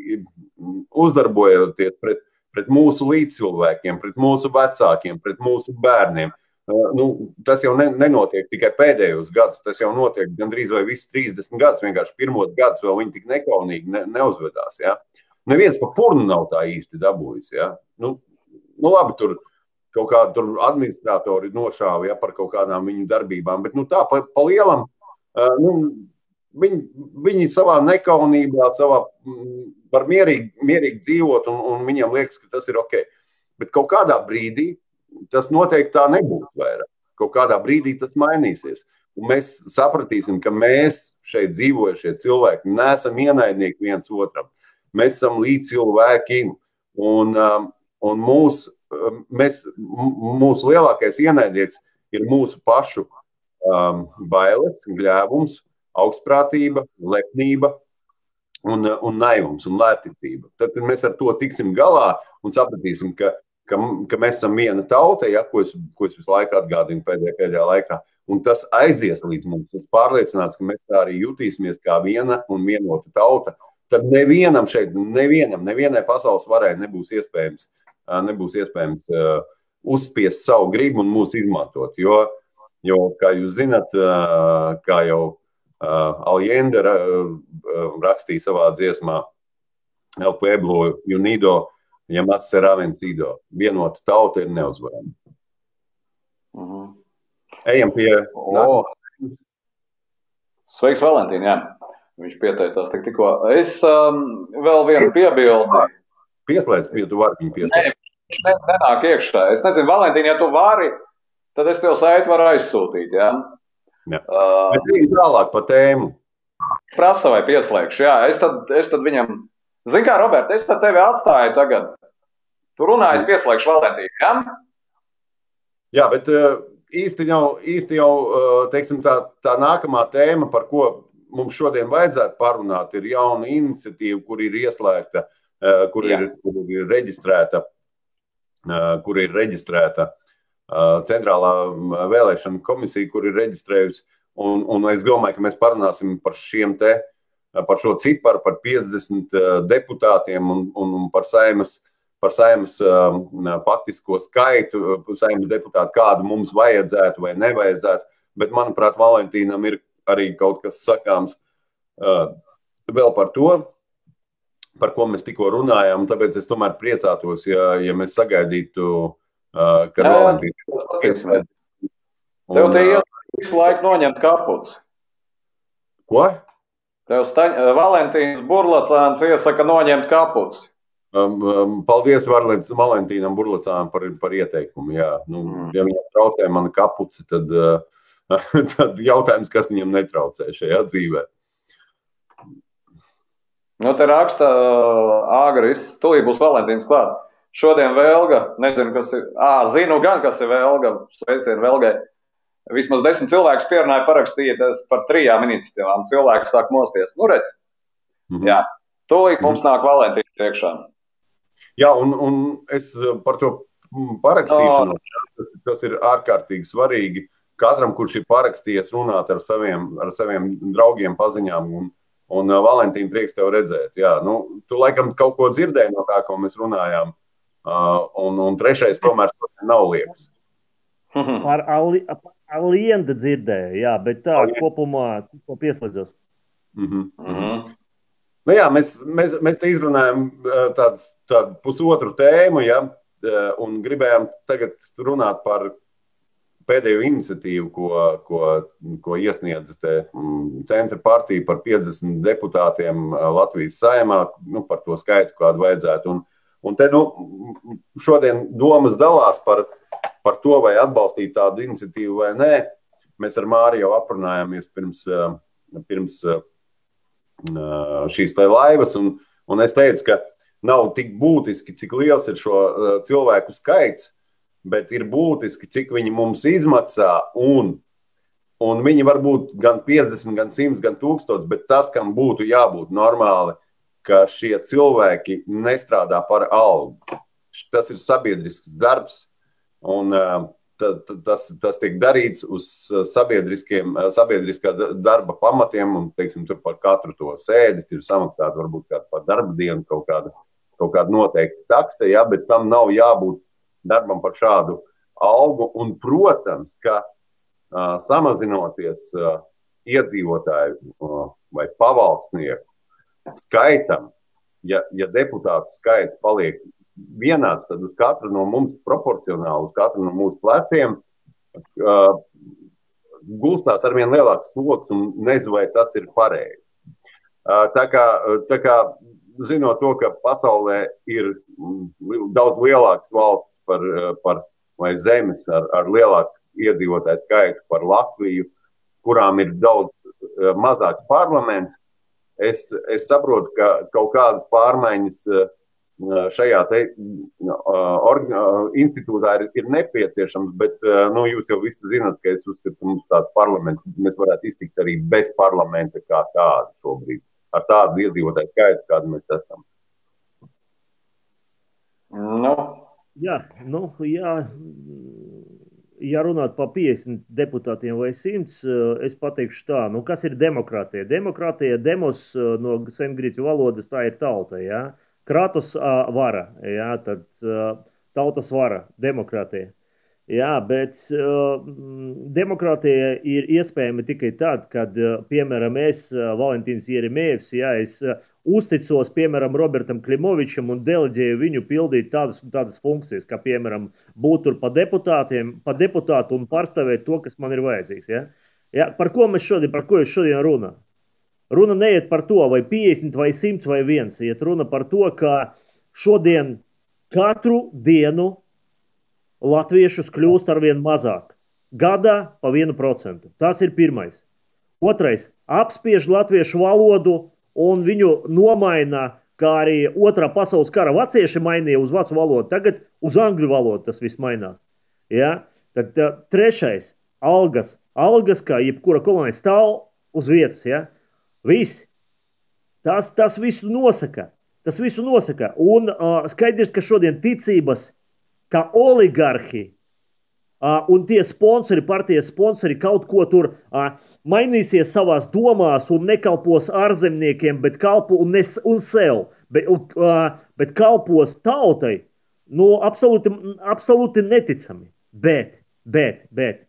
Speaker 2: uzdarbojoties pret, pret mūsu līdzcilvēkiem, pret mūsu vecākiem, pret mūsu bērniem, nu, tas jau ne, nenotiek tikai pēdējos gadus, tas jau notiek gandrīz vai viss trīsdesmit gadus, vienkārši pirmos gadus vēl viņi tik nekaunīgi ne, neuzvedās. Ja? Neviens pa purnu nav tā īsti dabūjis. Ja? Nu, nu labi, tur kaut kādi tur administratori nošāva, ja, par kaut kādām viņu darbībām, bet nu, tā pa, pa lielam, nu, Viņi, viņi savā nekaunībā, savā var mierīgi, mierīgi dzīvot, un, un viņiem liekas, ka tas ir ok. Bet kaut kādā brīdī tas noteikti tā nebūs vairāk. Kaut kādā brīdī tas mainīsies. Un mēs sapratīsim, ka mēs šeit dzīvojušie cilvēki neesam ienaidnieki viens otram. Mēs esam līdzcilvēki, un, un mūs, mēs, mūsu lielākais ienaidnieks ir mūsu pašu um, bailes, gļēvums, augstprātība, lepnība un, un naivums un lētticība. Tad mēs ar to tiksim galā un sapratīsim, ka, ka, ka mēs esam viena tauta, ja, ko, es, ko es visu laiku atgādinu pēdējā, pēdējā laikā. Un tas aizies līdz mums. Es pārliecināts, ka mēs tā arī jutīsimies kā viena un vienota tauta. Tad nevienam šeit, nevienam, nevienai pasaules varai nebūs iespējams, nebūs iespējams uh, uzspiest savu gribu un mūs izmantot. Jo, jo kā jūs zinat, uh, kā jau Uh, Allende uh, rakstīja savā dziesmā El pueblo unido, llamado será vencido. Vienota tauta ir neuzvarama.
Speaker 1: Uh-huh.
Speaker 2: Ejam pie...
Speaker 1: Oh. Sveiks, Valentīna, jā. Viņš pieteicās tik tikko. Es um, vēl vienu piebildi.
Speaker 2: Pieslēdz, jo tu vari viņu pieslēdz.
Speaker 1: Nē, viņš nenāk iekšā. Es nezinu, Valentīna, ja tu vari, tad es tev saiti varu aizsūtīt, jā.
Speaker 2: Jā. Uh, Bet viņi tālāk pa tēmu.
Speaker 1: Prasa vai pieslēgšu, jā. Es tad, es tad viņam... Zini kā, Robert, es tad tevi atstāju tagad. Tu runāji, es pieslēgšu Valentīnu, jā?
Speaker 2: Jā, bet īsti jau, īsti jau teiksim, tā, tā nākamā tēma, par ko mums šodien vajadzētu parunāt, ir jauna iniciatīva, kur ir ieslēgta, kur ir, kur ir reģistrēta, kur ir reģistrēta Centrālā vēlēšana komisija, kur ir reģistrējusi, un, un es domāju, ka mēs parunāsim par šiem te, par šo ciparu, par piecdesmit deputātiem un, un, un par saimas, par saimas faktisko skaitu, saimas deputātu, kādu mums vajadzētu vai nevajadzētu, bet, manuprāt, Valentīnam ir arī kaut kas sakāms vēl par to, par ko mēs tikko runājām, un tāpēc es tomēr priecātos, ja, ja mēs sagaidītu Uh, kad Valentīna...
Speaker 1: Tev te iet visu laiku noņemt kapuci.
Speaker 2: Ko?
Speaker 1: Tev staņ... Valentīns Burlacāns iesaka noņemt kapuci.
Speaker 2: Um, um, paldies Valentīnam Burlacānam par, par ieteikumu. Jā. Nu, mm. Ja viņam traucē mana kapuci, tad, uh, tad jautājums, kas viņam netraucē šajā dzīvē.
Speaker 1: Nu, te raksta Āgris, tūlīt būs Valentīns klāt. Šodien Velga, nezinu, kas ir, ā, zinu gan, kas ir Velga, sveicien Velgai. Vismaz desmit cilvēkus pierunāja parakstīties par trijām iniciatīvām. Cilvēki sāk mosties. Nu, redz. Mm-hmm. Jā, tūlīt mm-hmm. mums nāk Valentīns iekšā.
Speaker 2: Jā, un, un es par to parakstīšanu, no. tas, tas ir ārkārtīgi svarīgi. Katram, kurš ir parakstījies, runāt ar saviem, ar saviem draugiem, paziņām, un, un Valentīna, prieks tev redzēt. Jā, nu, tu laikam kaut ko dzirdēji no tā, ko mēs runājām. Uh, un, un trešais tomēr nav liekas.
Speaker 3: Par Allende dzirdēju, jā, bet tā Allende. Kopumā ko pieslēdzos.
Speaker 2: Mm-hmm. Mm-hmm. Nu jā, mēs, mēs, mēs te izrunājam tāds, tādu pusotru tēmu, ja, un gribējām tagad runāt par pēdējo iniciatīvu, ko, ko, ko iesniedza te, mm, Centra partija par piecdesmit deputātiem Latvijas Saeimā, nu, par to skaitu, kādu vajadzētu. Un, un te, nu, šodien domas dalās par, par to, vai atbalstīt tādu iniciatīvu vai nē. Mēs ar Māri jau aprunājāmies pirms, pirms šīs te laivas, un, un es teicu, ka nav tik būtiski, cik liels ir šo cilvēku skaits, bet ir būtiski, cik viņi mums izmaksā, un, un viņi var būt gan piecdesmit, gan simts, gan tūkstots, bet tas, kam būtu jābūt normāli, ka šie cilvēki nestrādā par algu. Tas ir sabiedrisks darbs, un ta, ta, tas, tas tiek darīts uz sabiedriskā darba pamatiem, un, teiksim, tur par katru to sēdi, ir samaksāt varbūt kādu par darba dienu, kaut kādu, kaut kādu noteiktu takse, ja, bet tam nav jābūt darbam par šādu algu, un, protams, ka uh, samazinoties uh, iedzīvotāju uh, vai pavalsnieku skaitam, ja, ja deputātu skaits paliek vienāds, tad uz katru no mums proporcionāli, uz katru no mūsu pleciem uh, gulstās arvien lielāks sloks, un nezinu, vai tas ir pareizi. Uh, tā kā, tā kā zinot to, ka pasaulē ir daudz lielākas valsts par, par vai zemes ar, ar lielāku iedzīvotāju skaitu par Latviju, kurām ir daudz mazāks parlaments, es, es saprotu, ka kaut kādas pārmaiņas šajā te, or, institūtā ir, ir nepieciešams, bet nu, jūs jau visi zināt, ka es uzskatu, ka mums tāds parlaments, mēs varētu iztikt arī bez parlamenta kā tādu šobrīd, ar tādu iedzīvotāju skaitu, kādu mēs esam.
Speaker 1: No.
Speaker 3: Jā, nu, jā, ja runāt par piecdesmit deputātiem vai simts, es pateikšu tā, nu, kas ir demokrātija? Demokrātija, demos no sengrieķu valodas, tā ir tauta, jā. Kratos uh, vara, jā, tad uh, tautas vara, demokrātija. Jā, bet uh, demokrātija ir iespējama tikai tad, kad, uh, piemēram, es, uh, Valentīns Jeremējevs, jā, es uh, uzticos, piemēram, Robertam Klimovičam un deleģēju viņu pildīt tādas un tādas funkcijas, kā, piemēram, būt tur pa deputātiem, pa deputātu un pārstāvēt to, kas man ir vajadzīgs. Ja? Ja, par ko mēs šodien, par ko es šodien runā? Runa neiet par to, vai piecdesmit, vai simts, vai viens. Iet runa par to, ka šodien katru dienu latviešus kļūst arvien mazāk. Gadā pa vienu procentu. Tas ir pirmais. Otrais, apspiež latviešu valodu, un viņu nomaina, kā arī otrā pasaules kara vācieši mainīja uz vācu valodu, tagad uz angļu valodu tas viss mainās. Ja? Tad tā, trešais, algas. Algas, kā jebkura kolonija, stāv uz vietas. Ja? Viss. Tas, tas visu nosaka. Tas visu nosaka. Un uh, skaidrs, ka šodien ticības, ka oligarhi uh, un tie sponsori, partijas sponsori kaut ko tur uh, mainīsies savās domās un nekalpos ārzemniekiem, bet kalpo un, nes, un sev, bet, uh, bet kalpos tautai, nu, absolūti, absolūti neticami. Bet, bet, bet.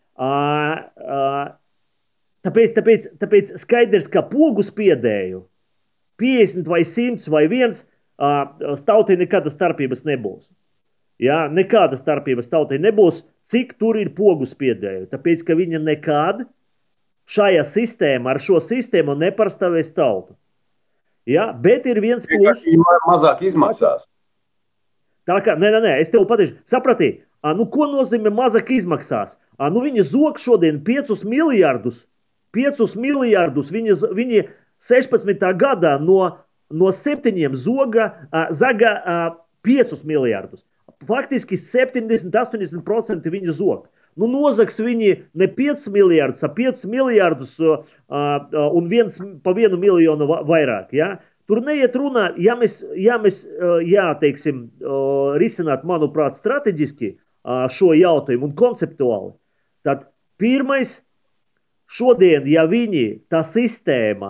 Speaker 3: Uh, uh, tāpēc, tāpēc, tāpēc skaidrs, ka pogu spiedēju piecdesmit vai simts vai viens uh, tautai nekādas starpības nebūs. Jā, nekādas starpības tautai nebūs, cik tur ir pogu spiedēju. Tāpēc, ka viņa nekad šajā sistēmā, ar šo sistēmu nepārstāvēs tautu. Ja? Bet ir viens plus.
Speaker 2: Mazāk izmaksās.
Speaker 3: Tā kā, nē, nē, nē, es tev pateikšu, sapratīju, nu ko nozīmē mazāk izmaksās? A, nu viņi zog šodien piecus miljardus, piecus miljardus, viņi, viņi sešpadsmitā gadā no, no septiņiem zoga, a, zaga a, piecus miljardus. Faktiski septiņdesmit līdz astoņdesmit procenti viņi zog. Nu, nozags viņi ne piecus miljardus, a piecus miljardus uh, uh, un viens pa vienu miljonu vairāk. Ja? Tur neiet runā, ja mēs, ja mēs uh, jā, teiksim, uh, risināt, manuprāt, strateģiski uh, šo jautājumu un konceptuāli, tad pirmais šodien, ja viņi, tā sistēma,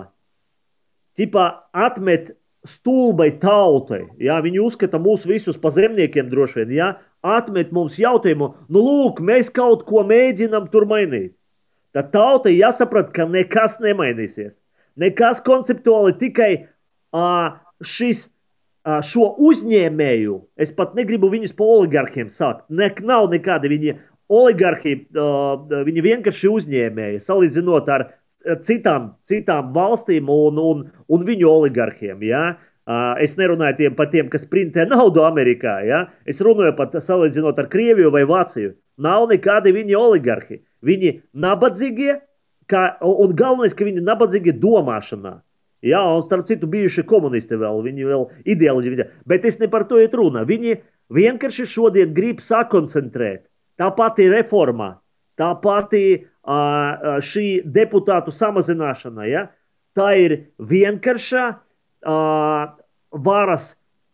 Speaker 3: tipā atmet stulbai tautai, ja, viņi uzskata mūs visus pa zemniekiem droši vien, ja, atmet mums jautājumu, nu lūk, mēs kaut ko mēģinam tur mainīt. Tad tautai jāsaprat, ka nekas nemainīsies. Nekas konceptuāli, tikai uh, šis, uh, šo uzņēmēju, es pat negribu viņus pa oligarkiem sākt, ne, nav nekādi viņi oligarhi, viņi vienkārši uzņēmēji, salīdzinot ar citām, citām valstīm un, un, un viņu oligarhiem. Ja? Es nerunāju tiem, par tiem, kas printē naudu Amerikā. Ja? Es runāju par salīdzinot ar Krieviju vai Vāciju. Nav nekādi viņi oligarhi. Viņi nabadzīgie, kā, un galvenais, ka viņi nabadzīgi domāšanā. Jā, un starp citu bijuši komunisti vēl, viņi vēl ideoloģi, bet es ne par to iet runa. Viņi vienkārši šodien grib sakoncentrēt. Tā pati reforma, tā pati uh, šī deputātu samazināšana, ja? Tā ir vienkārša uh, varas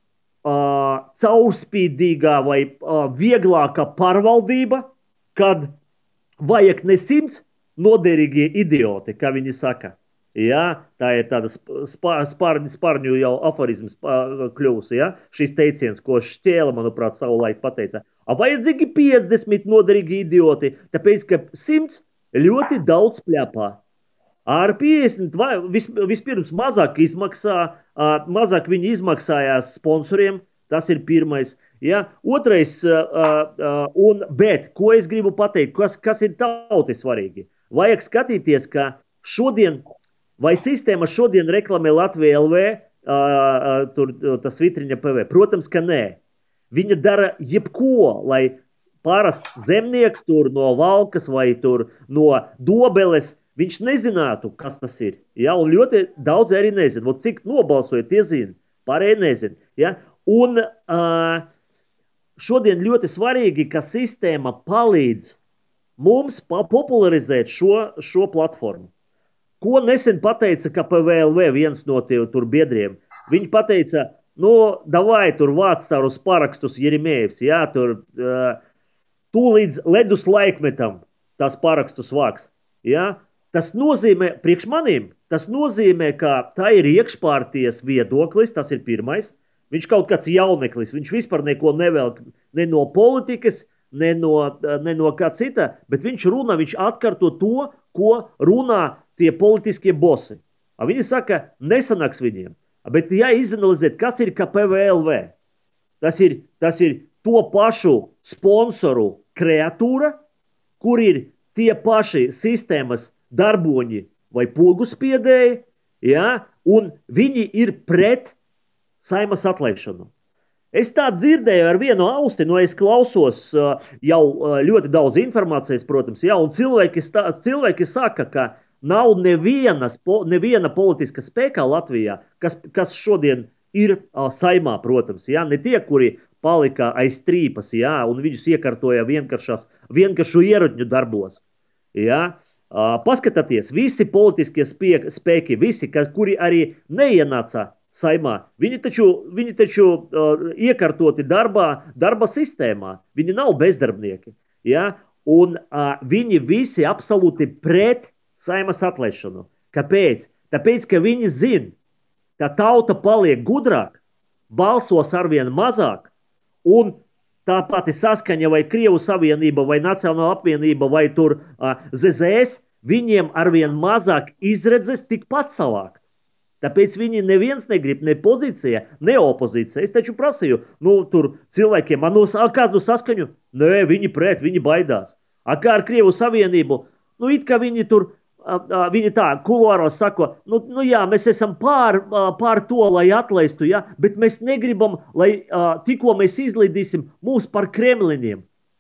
Speaker 3: uh, caurspīdīgā vai uh, vieglāka pārvaldība, kad vajag ne simts noderīgie idioti, kā viņi saka. Ja, tā ir tāda spārņu, spārņu jau aforisms kļūsi, ja? Šis teiciens, ko Šķēle, manuprāt, savulaik pateica. A vajadzīgi piecdesmit noderīgi idioti, tāpēc, ka simts ļoti daudz pļapā. Ar piecdesmit vis, vispirms mazāk izmaksā, mazāk viņi izmaksājās sponsoriem, tas ir pirmais. Ja? Otrais, un, bet, ko es gribu pateikt, kas, kas ir tauti svarīgi? Vajag skatīties, ka šodien vai sistēma šodien reklamē Latvija L V, uh, tur tas vitriņa P V? Protams, ka nē. Viņa dara jebko, lai parasts zemnieks tur no Valkas vai tur no Dobeles, viņš nezinātu, kas tas ir. Ja? Un ļoti daudz arī nezin. Vot cik nobalsoja, tie zina. Pārējie nezin. Ja? Un uh, šodien ļoti svarīgi, ka sistēma palīdz mums popularizēt šo, šo platformu. Ko nesen pateica, ka P V L V viens no tie tur biedriem? Viņi pateica, nu, davai tur vāc savus parakstus Jerimējevs, jā, tur uh, tūlīdz ledus laikmetam tās parakstus vāks, jā. Tas nozīmē, priekš manīm, tas nozīmē, ka tā ir iekšpārties viedoklis, tas ir pirmais. Viņš kaut kāds jauneklis, viņš vispār neko nevēl, ne no politikas, ne no, ne no kā cita, bet viņš runā, viņš atkārto to, ko runā tie politiskie bosi. A viņi saka, nesanāks viņiem. A, bet jāizanalizēt, kas ir kā P V L V. Tas ir, tas ir to pašu sponsoru kreatūra, kur ir tie paši sistēmas darboņi vai poguspiedēji, ja? Un viņi ir pret Saimas atlaišanu. Es tā dzirdēju ar vienu austi, no es klausos uh, jau uh, ļoti daudz informācijas, protams, ja? Un cilvēki, stā, cilvēki saka, ka nav nevienas, neviena politiska spēka Latvijā, kas, kas šodien ir uh, Saimā, protams, ja? Ne tie, kuri palika aiz trīpas, ja? Un viņus iekārtoja vienkāršu ierodņu darbos. Ja? Uh, paskatieties, visi politiskie spēki, spēki visi, kas, kuri arī neienāca Saimā, viņi taču, viņi taču uh, iekārtoti darbā, darba sistēmā, viņi nav bezdarbnieki. Ja? Un uh, viņi visi absolūti pret Saimas atlaišanu. Kāpēc? Tāpēc, ka viņi zina, ka tauta paliek gudrāk, balsos arvien mazāk, un tā pati saskaņa vai Krievu savienība vai Nacionāla apvienība vai tur uh, Z Z S, viņiem arvien mazāk izredzes tikpat savākt. Tāpēc viņi neviens negrib, ne pozīcija, ne opozīcija. Es taču prasīju, nu, tur cilvēkiem, man no kādu saskaņu? Nē, viņi pret, viņi baidās. A kā ar Krievu savienību? Nu, it kā viņi tur, a, a, viņi tā, kuluāros sako, nu, nu jā, mēs esam pār, a, pār to, lai atlaistu, ja, bet mēs negribam, lai a, tikko mēs izlīdīsim mūs par kremliniem.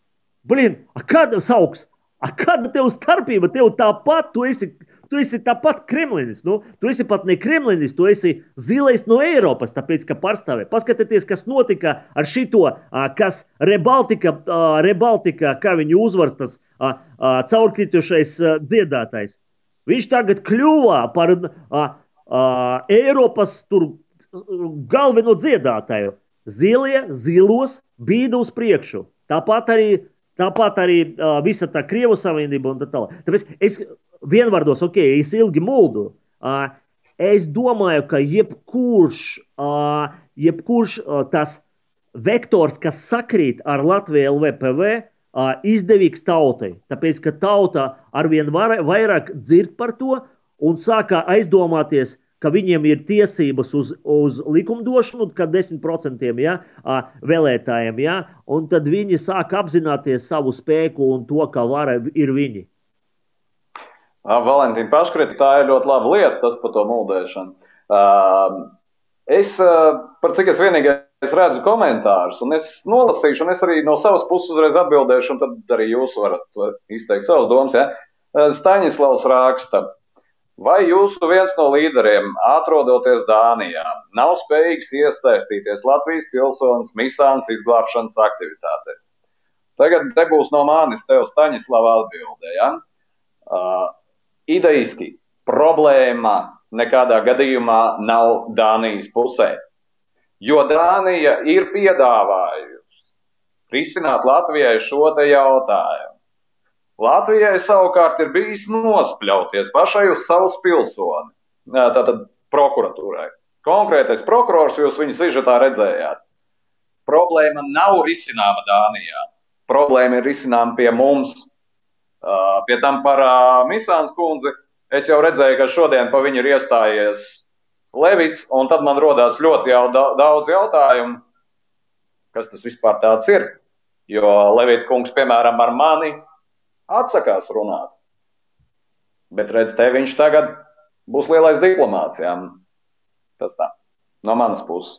Speaker 3: Blin, a kāda sauks? A kāda tev starpība? Tev tāpat, tu esi... Tu esi tāpat kremlinis, nu, tu esi pat ne kremlinis, tu esi zilais no Eiropas, tāpēc, ka pārstāvē. Paskatieties, kas notika ar šito, kas Rebaltika, Rebaltika kā viņu uzvars tas caurkritušais dziedātais. Viņš tagad kļuvā par Eiropas tur galveno dziedātāju. Zilie, zilos, bīda uz priekšu. Tāpat arī, tāpat arī visa tā Krievu savienība un tā tālāk. Tāpēc es... Vienvārdos, ok, es ilgi muldu. Uh, es domāju, ka jebkurš, uh, jebkurš uh, tas vektors, kas sakrīt ar Latviju L V P V, uh, izdevīgs tautai. Tāpēc, ka tauta arvien vairāk dzird par to un sākā aizdomāties, ka viņiem ir tiesības uz, uz likumdošanu, kad desmit procentiem ja, vēlētājiem, ja, un tad viņi sāk apzināties savu spēku un to, ka vara ir viņi.
Speaker 1: Valentīna paškrita, tā ir ļoti laba lieta, tas par to muldēšanu. Es, par cik es vienīgais redzu komentārus, un es nolasīšu, un es arī no savas puses uzreiz atbildēšu, un tad arī jūs varat izteikt savas domas. Ja? Staņislavs raksta, vai jūsu viens no līderiem, atrodoties Dānijā, nav spējīgs iesaistīties Latvijas pilsonas misāns izglābšanas aktivitātēs? Tagad te būs no manis tev Staņislava atbildē. Ja? Uh, ideiski problēma nekādā gadījumā nav Dānijas pusē, jo Dānija ir piedāvājusi risināt Latvijai šo te jautājumu. Latvijai savukārt ir bijis nospļauties pašai uz savus pilsoni, tātad prokuratūrai. Konkrētais prokurors, jūs viņu sižetā redzējāt. Problēma nav risināma Dānijā. Problēma ir risināma pie mums. Uh, pie tam par uh, Misāns kundzi. Es jau redzēju, ka šodien pa viņu ir iestājies Levits, un tad man rodās ļoti jau daudz jautājumu, kas tas vispār tāds ir. Jo Levita kungs, piemēram, ar mani atsakās runāt. Bet redz, te viņš tagad būs lielais diplomāts. Jā. Tas tā, no manas puses.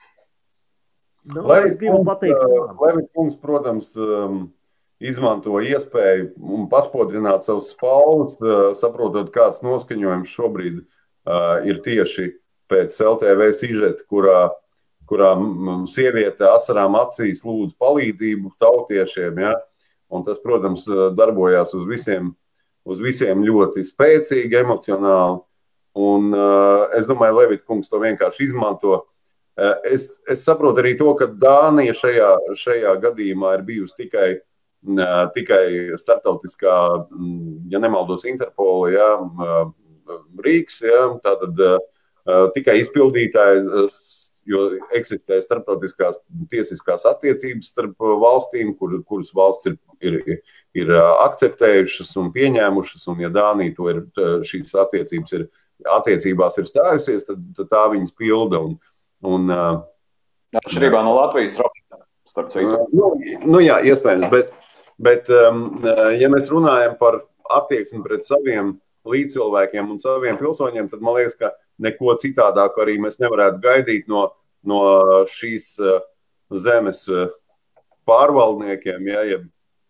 Speaker 3: Nu, Levita kungs,
Speaker 2: Levita kungs, protams, um, izmanto iespēju un paspodrināt savus spalvas, saprotot, kāds noskaņojums šobrīd uh, ir tieši pēc L T V sižeta, kurā, kurā sieviete asarām acīs lūdz palīdzību tautiešiem. Ja? Un tas, protams, darbojās uz visiem, uz visiem ļoti spēcīgi, emocionāli. Un uh, es domāju, Levita kungs to vienkārši izmanto. Uh, es, es saprotu arī to, ka Dānija šajā, šajā gadījumā ir bijusi tikai tikai starptautiskā, ja nemaldos, Interpola, ja, Rīgas, ja, tātad tikai izpildītāji, jo eksistē starptautiskās tiesiskās attiecības starp valstīm, kur, kuras valsts ir, ir, ir akceptējušas un pieņēmušas, un ja Dānija to ir, šīs attiecības ir, attiecībās ir stājusies, tad, tad tā viņas pilda. Un, un,
Speaker 1: Atšķirībā no Latvijas, starp citu.
Speaker 2: Nu, nu jā, iespējams, bet Bet, ja mēs runājam par attieksmi pret saviem līdzcilvēkiem un saviem pilsoņiem, tad man liekas, ka neko citādāk arī mēs nevarētu gaidīt no, no šīs zemes pārvaldniekiem, ja, jeb,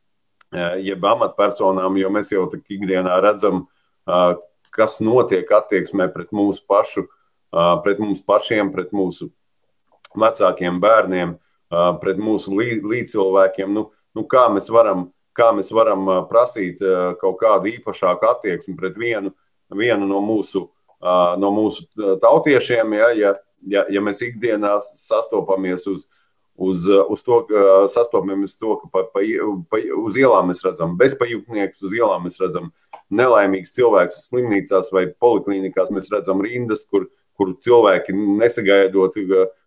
Speaker 2: jeb amatpersonām, jo mēs jau tak ikdienā redzam, kas notiek attieksmē pret mūsu pašu, pret mums pašiem, pret mūsu vecākiem bērniem, pret mūsu līdzcilvēkiem. Nu, Nu, kā, mēs varam, kā mēs varam prasīt kaut kādu īpašāku attieksmi pret vienu, vienu no, mūsu, no mūsu tautiešiem, ja, ja, ja, ja mēs ikdienā sastopamies uz, uz, uz to, sastopamies to, ka pa, pa, pa, uz ielām mēs redzam bezpajumtniekus, uz ielām mēs redzam nelaimīgus cilvēkus slimnīcās vai poliklinikās, mēs redzam rindas, kur, kur cilvēki nesagaidot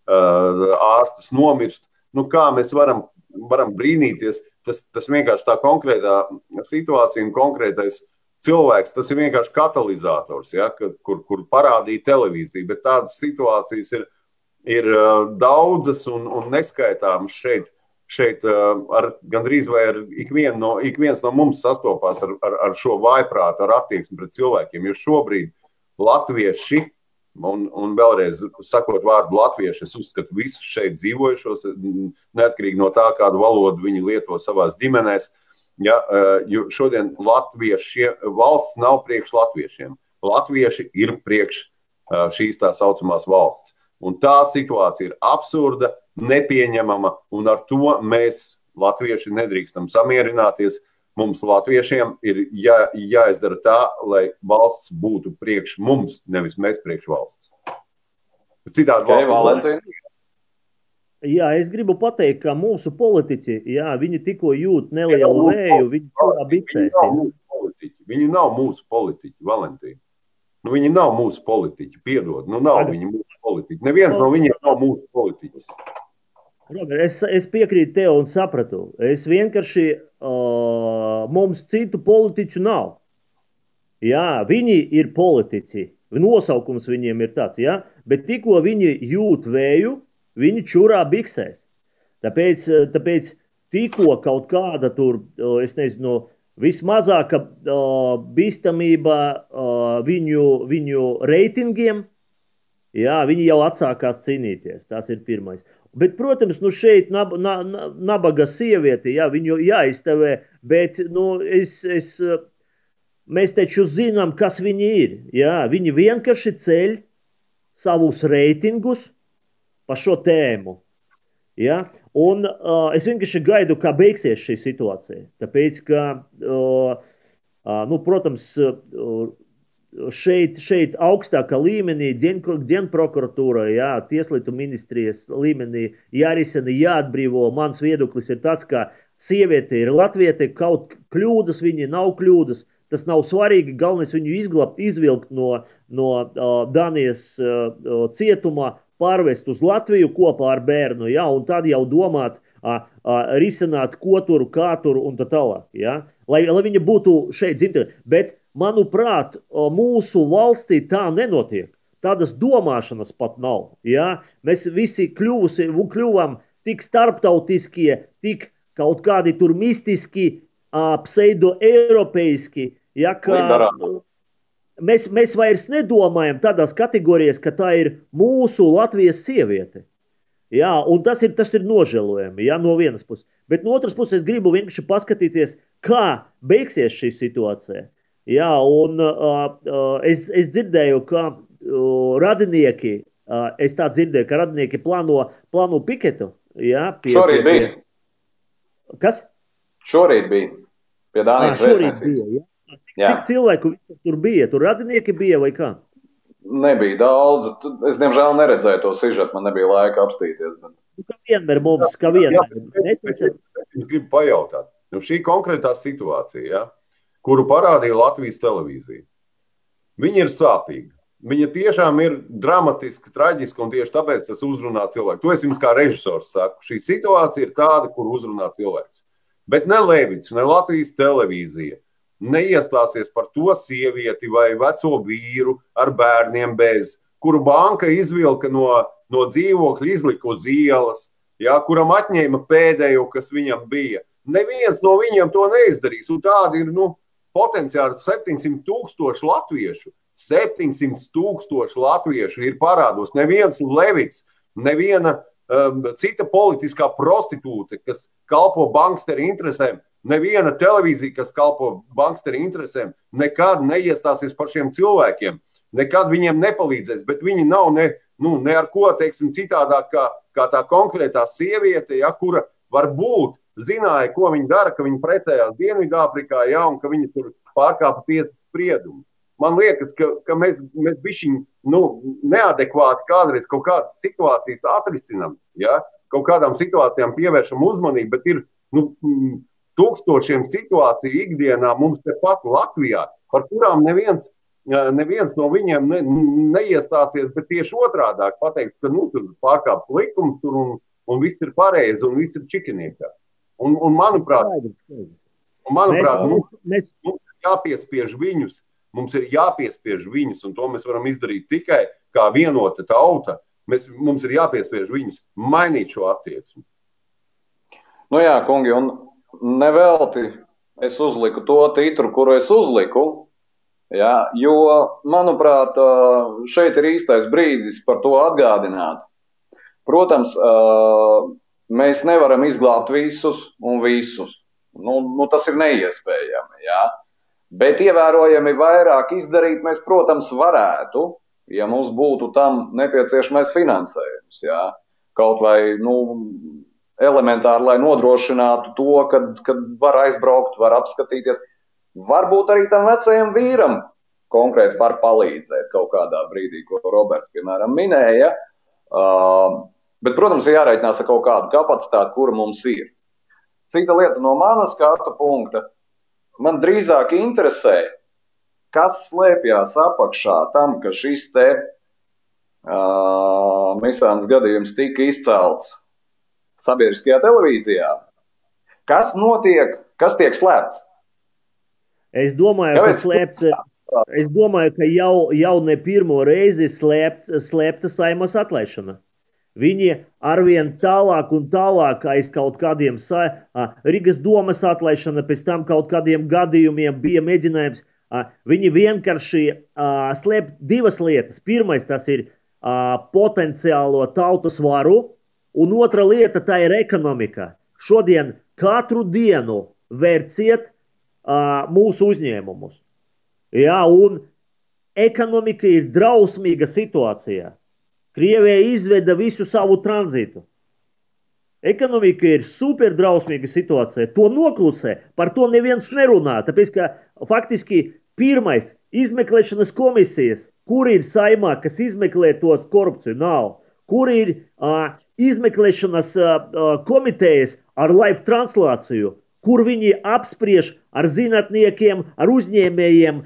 Speaker 2: ārstus nomirst. Nu, kā mēs varam varam brīnīties, tas, tas vienkārši tā konkrētā situācija un konkrētais cilvēks, tas ir vienkārši katalizators, ja, kur, kur parādīja televīzija, bet tādas situācijas ir, ir daudzas un, un neskaitāmas šeit, šeit ar, gandrīz vai ar ikvien no, ik viens no mums sastopās ar, ar, ar šo vājprātu, ar attieksmi pret cilvēkiem, jo šobrīd latvieši, Un, un vēlreiz sakot vārdu latvieši, es uzskatu visus šeit dzīvojušos, neatkarīgi no tā, kādu valodu viņi lieto savās ģimenēs. Ja, jo šodien latvieši, valsts nav priekš latviešiem. Latvieši ir priekš šīs tā saucamās valsts. Un tā situācija ir absurda, nepieņemama, un ar to mēs, latvieši, nedrīkstam samierināties. Mums, latviešiem, ir jā, jāizdara tā, lai valsts būtu priekš mums, nevis mēs priekš valsts. Citādi
Speaker 1: okay,
Speaker 2: valsts.
Speaker 3: Jā, es gribu pateikt, ka mūsu politiķi, jā, viņi tikko jūt nelielu vēju, viņi tā biksēs.
Speaker 2: Viņi nav mūsu politiķi, Valentīna. Nu, viņi nav mūsu politiķi, piedod. Nu, nav viņi mūsu politiķi. Neviens no viņiem nav mūsu politiķis.
Speaker 3: Es, es piekrītu tev un sapratu. Es vienkārši, uh, mums citu politiķu nav. Jā, viņi ir politiķi. Nosaukums viņiem ir tāds, ja? Bet tikko viņi jūt vēju, viņi čurā biksēs. Tāpēc, tāpēc tikko kaut kāda tur, es nezinu, vismazāka uh, bīstamība uh, viņu, viņu reitingiem, jā, viņi jau atsākās cīnīties, tas ir pirmais. Bet, protams, nu šeit nab, na, nabaga sieviete, jā, viņu jāiztevē, bet, nu, es, es, mēs taču zinām, kas viņi ir, jā, viņi vienkārši ceļ savus reitingus pa šo tēmu, jā. Un uh, es vienkārši gaidu, kā beigsies šī situācija. Tāpēc, ka, uh, uh, nu, protams, uh, šeit, šeit augstākā līmenī, ģenprokuratūra, jā, tieslietu ministrijas līmenī jārisina, jāatbrīvo. Mans viedoklis ir tāds, ka sieviete ir latviete, kaut kļūdas viņi nav kļūdas. Tas nav svarīgi, galvenais viņu izglabt, izvilkt no, no uh, Danijas uh, cietumā, pārvest uz Latviju kopā ar bērnu, ja, un tad jau domāt, a, a, risināt, ko tur, kā tur un tā tālāk, ja, lai, lai viņa būtu šeit dzimta. Bet, manuprāt, mūsu valstī tā nenotiek. Tādas domāšanas pat nav, ja. Mēs visi kļuvusi, kļuvam tik starptautiskie, tik kaut kādi tur mistiski, a, pseido-eiropeiski, ja, ka... Mēs, mēs vairs nedomājam tādās kategorijās, ka tā ir mūsu Latvijas sieviete. Jā, un tas ir, tas ir nožēlojami, jā, no vienas puses. Bet no otras puses es gribu vienkārši paskatīties, kā beigsies šī situācija. Jā, un uh, uh, es, es dzirdēju, ka uh, radinieki, uh, es tā dzirdēju, ka radinieki plāno, plāno piketu. Jā, pie,
Speaker 1: šorīt
Speaker 3: pie,
Speaker 1: bija.
Speaker 3: Kas?
Speaker 1: Šorīt bija. Pie Dānijas
Speaker 3: à, šorīt bija, jā.
Speaker 1: Jā. Cik
Speaker 3: cilvēku tur bija? Tur radinieki bija vai kā?
Speaker 1: Nebija daudz. Es, diemžēl, neredzēju to sižetu. Man nebija laika apstīties. Bet...
Speaker 3: Kā vienmēr mums, kā vienmēr.
Speaker 2: Jā, es, es, es gribu pajautāt. Nu, šī konkrētā situācija, ja, kuru parādīja Latvijas televīzija, viņa ir sāpīga. Viņa tiešām ir dramatiska, traģiska, un tieši tāpēc tas uzrunā cilvēku. To es jums kā režisors saku. Šī situācija ir tāda, kur uzrunā cilvēks. Bet ne Levits, ne Latvijas televīzija neiestāsies par to sievieti vai veco vīru ar bērniem bez, kuru banka izvilka no, no dzīvokļa, izlika uz ielas, ja, kuram atņēma pēdējo, kas viņam bija. Neviens no viņiem to neizdarīs, un tādi ir, nu, potenciāli septiņsimt tūkstoši latviešu. septiņsimt tūkstoši latviešu ir parādos. Neviens Levits, neviena um, cita politiskā prostitūte, kas kalpo banksteri interesēm, neviena televīzija, kas kalpo banksteri interesēm, nekad neiestāsies par šiem cilvēkiem, nekad viņiem nepalīdzēs, bet viņi nav ne, nu, ne ar ko, teiksim, citādāk kā, kā tā konkrētā sieviete, ja, kura varbūt zināja, ko viņa dara, ka viņa precējās Dienvidāfrikā, ja, un ka viņa tur pārkāpa tiesas spriedumu. Man liekas, ka, ka mēs, mēs bišķiņ, nu, neadekvāti kādreiz kaut kādas situācijas atrisinam, ja, kaut kādām situācijām pievēršam uzmanību, bet ir, nu, tūkstošiem situāciju ikdienā mums tepat Latvijā, par kurām neviens, neviens no viņiem ne, neiestāsies, bet tieši otrādāk pateiks, ka nu, tur pārkāps likums tur un, un viss ir pareizi un viss ir čikiniekā. Un, un manuprāt, un manuprāt mums, mēs... mums ir jāpiespiež viņus, mums ir jāpiespiež viņus, un to mēs varam izdarīt tikai kā vienota tauta. Mēs, mums ir jāpiespiež viņus mainīt šo attieksmi.
Speaker 1: Nu jā, kungi, un nevelti es uzliku to titru, kuru es uzliku, ja, jo, manuprāt, šeit ir īstais brīdis par to atgādināt. Protams, mēs nevaram izglābt visus un visus. Nu, nu tas ir neiespējami, ja. Bet ievērojami vairāk izdarīt mēs, protams, varētu, ja mums būtu tam nepieciešamais finansējums, ja. Kaut vai, nu, elementāri, lai nodrošinātu to, kad, kad var aizbraukt, var apskatīties. Varbūt arī tam vecajam vīram konkrēti var palīdzēt kaut kādā brīdī, ko Roberts, piemēram, minēja. Uh, bet, protams, ir jāreikinās ar kaut kādu kapacitāti, kura mums ir. Cita lieta no manas skatu punkta, man drīzāk interesē, kas slēpjās apakšā tam, ka šis te uh, Misānas gadījums tika izcelts sabiedriskajā televīzijā. Kas notiek, kas tiek slēpts?
Speaker 3: Es domāju,
Speaker 1: Kāpēc?
Speaker 3: ka slēpts, es domāju, ka jau, jau ne pirmo reizi slēpt, slēpta Saimas atlaišana. Viņi arvien tālāk un tālāk aiz kaut kādiem sa, a, Rigas domas atlaišana, pēc tam kaut kādiem gadījumiem bija mēģinājums. A, viņi vienkārši a, slēp divas lietas. Pirmais tas ir a, potenciālo tautas varu, un otra lieta tā ir ekonomika. Šodien katru dienu vērciet a, mūsu uzņēmumus. Jā, un ekonomika ir drausmīga situācijā. Krievija izveda visu savu tranzītu. Ekonomika ir super drausmīga situācija. To noklusē, par to neviens nerunā. Tāpēc, ka faktiski pirmais izmeklēšanas komisijas, kur ir Saimā, kas izmeklē tos korupciju, nav. Kur ir uh, izmeklēšanas uh, komitejas ar live translāciju, kur viņi apspriež ar zinātniekiem, ar uzņēmējiem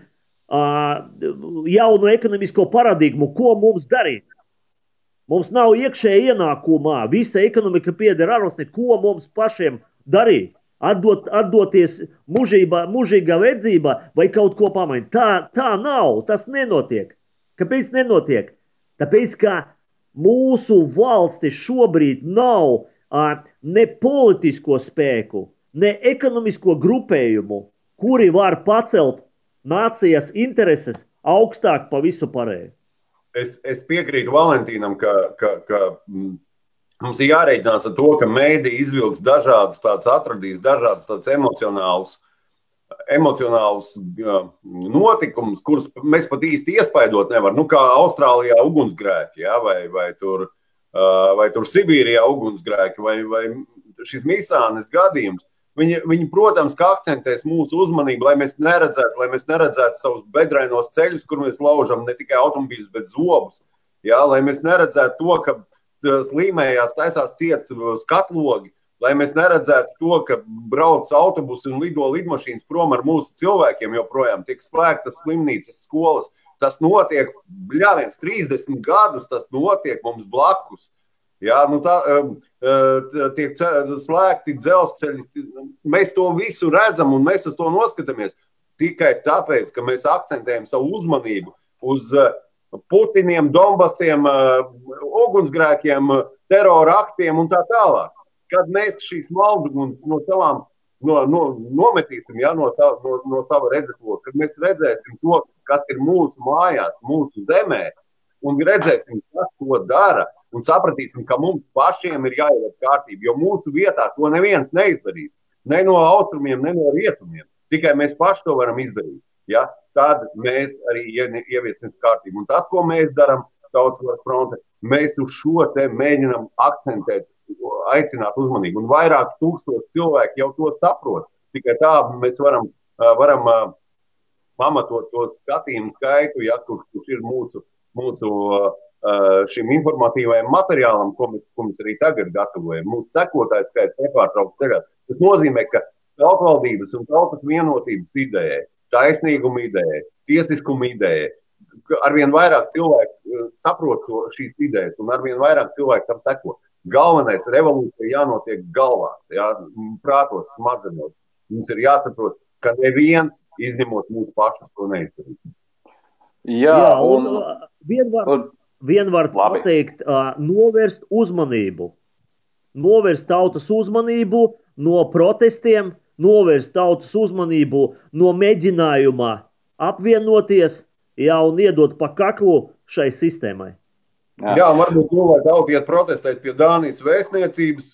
Speaker 3: uh, jaunu ekonomisko paradigmu, ko mums darīt. Mums nav iekšēja ienākumā, visa ekonomika pieder ārvalstī, ko mums pašiem darīt? Atdot, atdoties mužībā, mužīgā verdzībā vai kaut ko pamainīt. Tā, tā nav, tas nenotiek. Kāpēc nenotiek? Tāpēc, ka mūsu valsti šobrīd nav a, ne politisko spēku, ne ekonomisko grupējumu, kuri var pacelt nācijas intereses augstāk pa visu pārēju.
Speaker 2: Es, es piekrītu Valentīnam, ka, ka, ka mums ir jārēķinās ar to, ka mēdī izvilks dažādus tādus, atradīs dažādus tādus emocionālus, emocionālus notikumus, kurus mēs pat īsti iespaidot nevar. Nu, kā Austrālijā ugunsgrēki, ja? vai, vai, tur, vai tur Sibīrijā ugunsgrēki, vai, vai šis Misānes gadījums. Viņi, viņi, protams, kā akcentēs mūsu uzmanību, lai mēs neredzētu, lai mēs neredzētu savus bedrainos ceļus, kur mēs laužam ne tikai automobīļus, bet zobus. Ja? Lai mēs neredzētu to, ka slīmējās taisās ciet skatlogi, lai mēs neredzētu to, ka brauc autobusi un lido lidmašīnas prom ar mūsu cilvēkiem joprojām, tiek slēgtas slimnīcas, skolas. Tas notiek, bļāviens, trīsdesmit gadus tas notiek mums blakus. Jā, nu tā, tiek slēgti dzelzceļi, mēs to visu redzam un mēs uz to noskatāmies tikai tāpēc, ka mēs akcentējam savu uzmanību uz Putiniem, Donbasiem, ugunsgrēkiem, terora aktiem un tā tālāk. Kad mēs šīs maldugunas no savām no, no, nometīsim, ja, no, sav, no, no sava redzesloka, kad mēs redzēsim to, kas ir mūsu mājās, mūsu zemē, un redzēsim, kas to dara, un sapratīsim, ka mums pašiem ir jāieliek kārtība, jo mūsu vietā to neviens neizdarīs. Ne no austrumiem, ne no rietumiem. Tikai mēs paši to varam izdarīt. Ja? Tad mēs arī ieviesim kārtību. Un tas, ko mēs darām Tautas varas fronte, mēs uz šo te mēģinam akcentēt, aicināt uzmanību. Un vairāk tūkstoši cilvēki jau to saprot. Tikai tā mēs varam, varam pamatot to skatījumu skaitu, ja, kur, kurš ir mūsu, mūsu šim informatīvajam materiālam, ko mēs, ko mēs arī tagad gatavojam. Mūsu sekotājs skaits nepārtraukti ceļās. Tas nozīmē, ka tautvaldības un tautas vienotības idejai, taisnīguma idejai, tiesiskuma idejai, arvien vairāk cilvēku saprot šīs idejas un arvien vairāk cilvēku tam seko. Galvenais revolūcija jānotiek galvās, jā, prātos, smadzenos. Mums ir jāsaprot, ka neviens, izņemot mūsu pašus, to neizdarīs.
Speaker 3: Jā, Jā, un, un vienvar, un, vienvar pateikt, uh, novērst uzmanību. Novērst tautas uzmanību no protestiem, novērst tautas uzmanību no mēģinājuma apvienoties, jā, un iedot pa kaklu šai sistēmai.
Speaker 2: Jā, jā varbūt to, lai tauta iet protestēt pie Dānijas vēstniecības,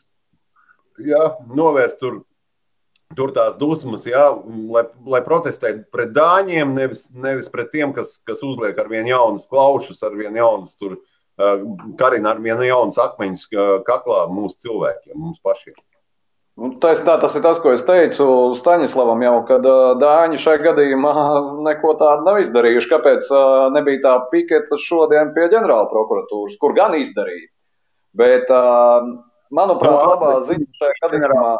Speaker 2: jā, novērst tur, tur tās dusmas, jā, lai, lai protestētu pret dāņiem, nevis, nevis pret tiem, kas, kas uzliek ar vien jaunas klaušas, ar vien jaunas tur, karina ar vien jaunas akmeņus kaklā mūsu cilvēkiem, mums pašiem.
Speaker 1: Nu, tas, tā, tas ir tas, ko es teicu Staņislavam jau, kad dāņi šai gadījumā neko tādu nav izdarījuši. Kāpēc nebija tā piketa šodien pie ģenerāla prokuratūras, kur gan izdarīja. Bet, manuprāt, no, labā ziņa šai gadījumā...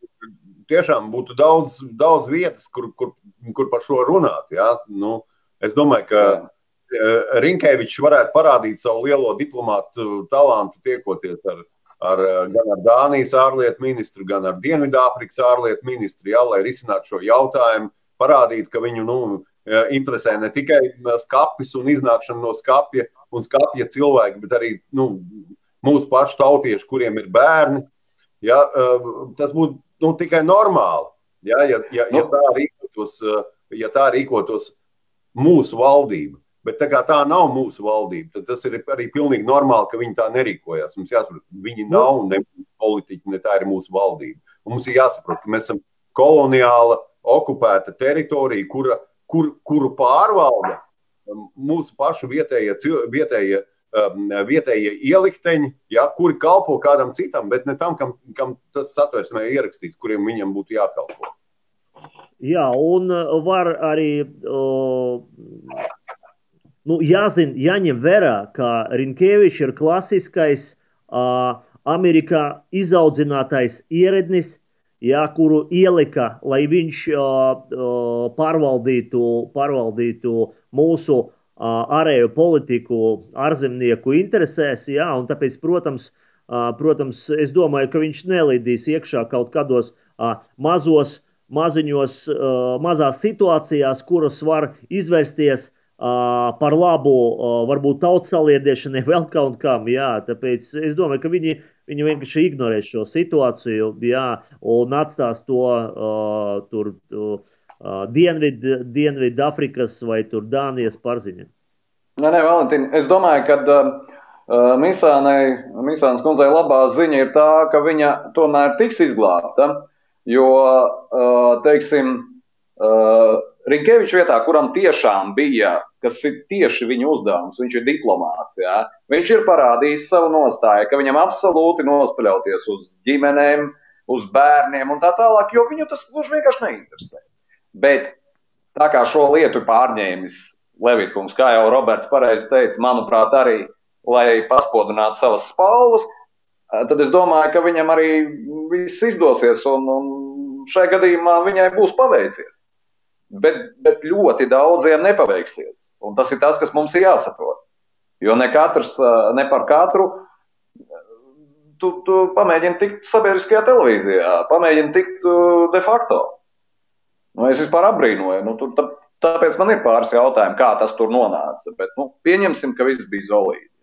Speaker 2: Tiešām būtu daudz, daudz vietas, kur, kur, kur par šo runāt. Ja? Nu, es domāju, ka Rinkevičs varētu parādīt savu lielo diplomātu talantu tiekoties ar Ar, gan ar Dānijas ārlietu ministru, gan ar Dienvidāfrikas ārlietu ministru, jā, lai risinātu šo jautājumu, parādīt, ka viņu, nu, interesē ne tikai skapis un iznākšana no skapja un skapja cilvēki, bet arī nu, mūsu pašu tautieši, kuriem ir bērni. Ja, tas būtu nu, tikai normāli, ja, ja, ja, ja, tā rīkotos, ja tā rīkotos mūsu valdība. Bet tā kā tā nav mūsu valdība, tad tas ir arī pilnīgi normāli, ka viņi tā nerīkojās. Mums jāsaprot, viņi nav ne politiķi, ne tā ir mūsu valdība. Un mums ir jāsaprot, ka mēs esam koloniāla, okupēta teritorija, kura, kur, kuru pārvalda mūsu pašu vietējie, vietējie, vietējie ielikteņi, ja, kuri kalpo kādam citam, bet ne tam, kam, kam tas satversmē ierakstīts, kuriem viņam būtu jākalpo.
Speaker 3: Jā, un var arī... Uh... Nu, jāzina, jāņem vērā, ka Rinkēvičs ir klasiskais uh, Amerikā izaudzinātais ierednis, jā, kuru ielika, lai viņš uh, uh, pārvaldītu, pārvaldītu mūsu uh, ārējo politiku ārzemnieku interesēs, jā, un tāpēc, protams, uh, protams, es domāju, ka viņš nelīdīs iekšā kaut kādos uh, mazos, maziņos, uh, mazās situācijās, kuras var izvērsties Uh, par labu, uh, varbūt tautas saliedēšanai vēl kaut kam, jā, tāpēc es domāju, ka viņi, viņi vienkārši ignorēs šo situāciju, jā, un atstās to uh, tur uh, Dienvid, Dienvid Afrikas vai tur Dānijas pārziņa.
Speaker 1: Nē, nē, Valentīna, es domāju, ka uh, Misānai, Misānas kundzei labā ziņa ir tā, ka viņa tomēr tiks izglābta, jo, uh, teiksim, uh, Rinkēvičs vietā, kuram tiešām bija, kas ir tieši viņa uzdevums, viņš ir diplomāts, jā. Viņš ir parādījis savu nostāju, ka viņam absolūti nospaļauties uz ģimenēm, uz bērniem un tā tālāk, jo viņu tas gluži vienkārši neinteresē. Bet tā kā šo lietu pārņēmis Levitkungs, kā jau Roberts pareizi teica, manuprāt arī, lai paspodinātu savas spalvas, tad es domāju, ka viņam arī viss izdosies un, un šai gadījumā viņai būs paveicies. Bet, bet ļoti daudziem nepaveiksies. Un tas ir tas, kas mums ir jāsaprot. Jo ne katrs, ne par katru, tu, tu pamēģini tikt sabiedriskajā televīzijā, pamēģini tikt de facto. Nu, es vispār apbrīnoju. Nu, tu, tā, tāpēc man ir pāris jautājumi, kā tas tur nonāca. Bet nu, pieņemsim, ka viss bija zolīti.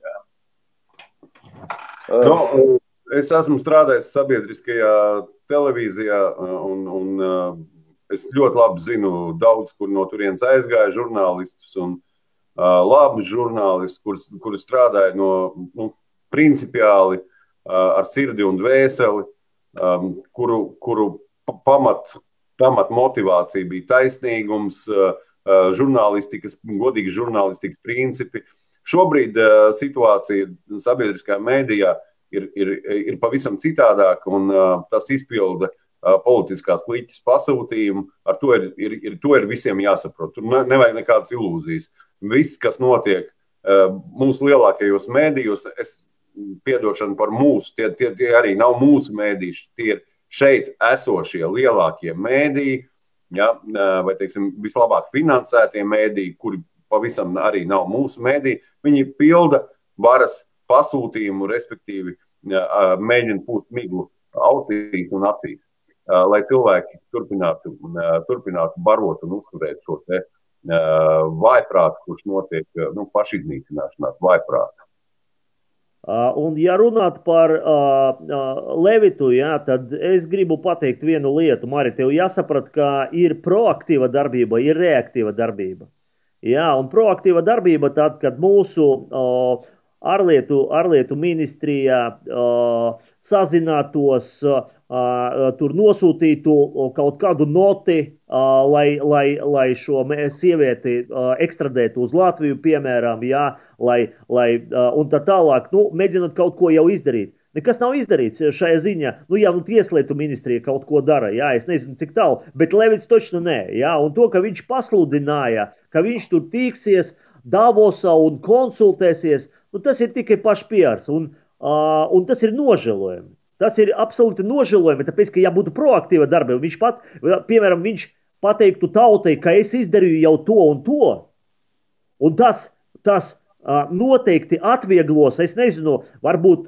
Speaker 2: No, es esmu strādājis sabiedriskajā televīzijā un, un es ļoti labi zinu daudz, kur no turienes aizgāja žurnālistus un uh, labus žurnālistus, kur, kur strādāja no, nu, principiāli uh, ar sirdi un dvēseli, um, kuru, kuru pamat, pamat motivācija bija taisnīgums, uh, uh, žurnālistikas, godīgi žurnālistikas principi. Šobrīd uh, situācija sabiedriskajā mēdījā ir, ir, ir pavisam citādāka un uh, tas izpilda politiskās kliķis pasūtījumu, ar to ir, ir, ir, to ir visiem jāsaprot. Tur ne, nevajag nekādas ilūzijas. Viss, kas notiek mūsu lielākajos mēdījos, es piedošanu par mūsu, tie, tie, tie arī nav mūsu mēdīši, tie ir šeit esošie lielākie mēdīji, ja, vai, teiksim, vislabāk finansētie mēdīji, kuri pavisam arī nav mūsu mēdīji, viņi pilda varas pasūtījumu, respektīvi mēģina pūt miglu ausīs un acīs, lai cilvēki turpinātu, turpinātu barot un uzturēt šo te vājprātu, kurš notiek nu, pašiznīcināšanās vājprātu.
Speaker 3: Un ja runāt par uh, Levitu, jā, tad es gribu pateikt vienu lietu, Mari, tev jāsaprat, ka ir proaktīva darbība, ir reaktīva darbība. Jā, un proaktīva darbība tad, kad mūsu uh, ārlietu, ārlietu ministrijā uh, sazinātos, uh, tur nosūtītu kaut kādu noti, uh, lai, lai, lai šo sievieti uh, ekstradētu uz Latviju, piemēram, jā, lai, lai, uh, un tā tālāk, nu, mēģinot kaut ko jau izdarīt. Nekas nav izdarīts šajā ziņā, nu, jā, nu, tieslietu ministrija kaut ko dara, jā, es nezinu, cik tālu, bet Levits točno nē, jā, un to, ka viņš pasludināja, ka viņš tur tiksies Davosā un konsultēsies, nu, tas ir tikai pašpiars, un, uh, un tas ir nožēlojami. Tas ir absolūti nožēlojami, tāpēc, ka ja būtu proaktīva darbība, viņš pat, piemēram, viņš pateiktu tautai, ka es izdarīju jau to un to, un tas, tas uh, noteikti atvieglos, es nezinu, varbūt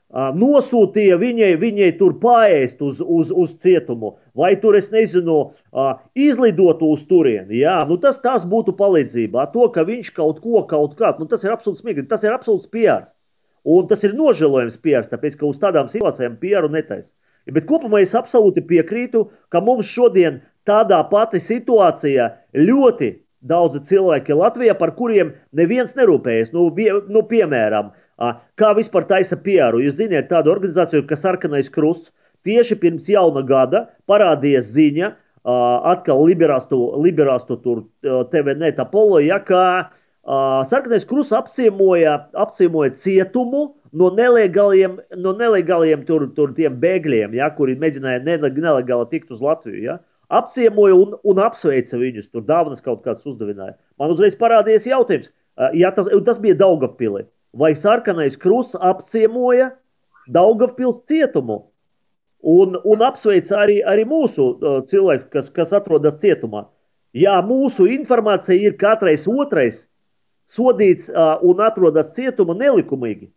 Speaker 3: nosūtīja viņai, viņai tur paēst uz, uz, uz cietumu, vai tur, es nezinu, izlidotu uz turieni. Jā, nu tas, tas būtu palīdzība. To, ka viņš kaut ko, kaut kā, nu tas ir absolūts smieklīgi, tas ir absolūts P R. Un tas ir nožēlojams P R, tāpēc, ka uz tādām situācijām P R netaisa. Bet kopumā es absolūti piekrītu, ka mums šodien tādā pati situācijā ļoti daudzi cilvēki Latvijā, par kuriem neviens nerūpējas. Nu, nu piemēram, kā vispār taisa P R. Jūs ziniet tādu organizāciju, ka Sarkanais Krusts tieši pirms jauna gada parādījās ziņa, atkal liberastu, liberastu tur T V net Apollo, ja, ka Sarkanais Krusts apciemoja, apciemoja cietumu no nelegāliem, no nelegāliem tur, tur tiem bēgļiem, ja, kuri mēģināja nelegāli tikt uz Latviju. Ja. Apciemoja un, un apsveica viņus, tur dāvanas kaut kāds uzdevināja. Man uzreiz parādījās jautājums, ja tas, tas bija Daugavpilī, vai Sarkanais Krusts apciemoja Daugavpils cietumu un, un apsveica arī, arī mūsu uh, cilvēku, kas, kas atrodas cietumā. Jā, mūsu informācija ir katrais otrais sodīts uh, un atrodas cietuma nelikumīgi.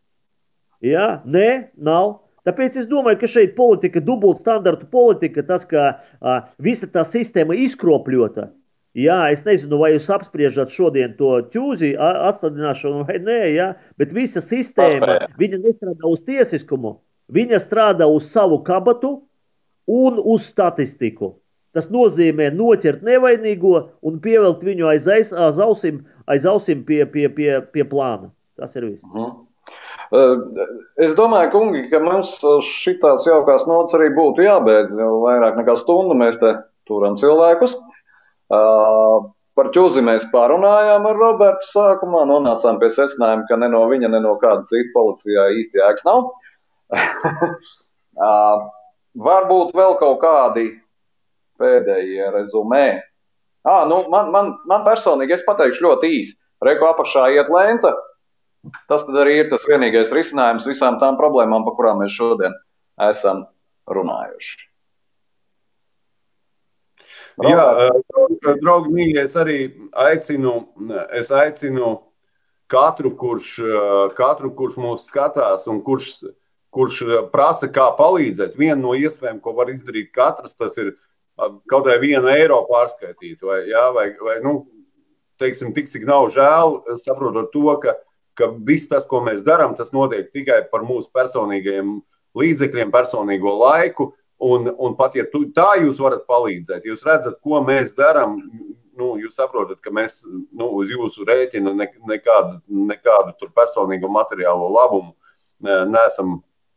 Speaker 3: Jā, nē, nav. Tāpēc es domāju, ka šeit politika, dubult standartu politika, tas, ka uh, visa tā sistēma izkropļota. Jā, es nezinu, vai jūs apspriežat šodien to ķūzi atstādināšanu vai nē, jā, bet visa sistēma, viņa nestrādā uz tiesiskumu, viņa strādā uz savu kabatu un uz statistiku. Tas nozīmē noķert nevainīgo un pievelt viņu aiz, aiz, aiz ausim, aiz ausim pie, pie, pie, pie plāna. Tas ir viss.
Speaker 1: Uh-huh. Es domāju, kungi, ka mums šitās jaukās nots arī būtu jābeidz, jo vairāk nekā stundu mēs te turam cilvēkus. Uh, par ķūzi mēs pārunājām ar Robertu sākumā, nonācām pie secinājuma, ka ne no viņa, ne no kāda cita policijā īsti jēgas nav. uh, varbūt vēl kaut kādi pēdējie rezumē. Ah, nu, man, man, man personīgi, es pateikšu ļoti īsi, reku apakšā iet lenta. Tas tad arī ir tas vienīgais risinājums visām tām problēmām, par kurām mēs šodien esam runājuši.
Speaker 2: Jā, draugi mīļie, es arī aicinu, es aicinu katru, kurš, katru, kurš mūs skatās un kurš, kurš prasa, kā palīdzēt. Viena no iespējām, ko var izdarīt katrs, tas ir kaut vai vienu eiro pārskaitīt. Vai, jā, vai, vai nu, teiksim, tik cik nav žēl, saprotot to, ka ka viss tas, ko mēs darām, tas notiek tikai par mūsu personīgajiem līdzekļiem, personīgo laiku, un, un pat ja tu, tā jūs varat palīdzēt, jūs redzat, ko mēs darām, nu, jūs saprotat, ka mēs nu, uz jūsu rēķinu ne, nekādu, nekādu tur personīgo materiālo labumu neesam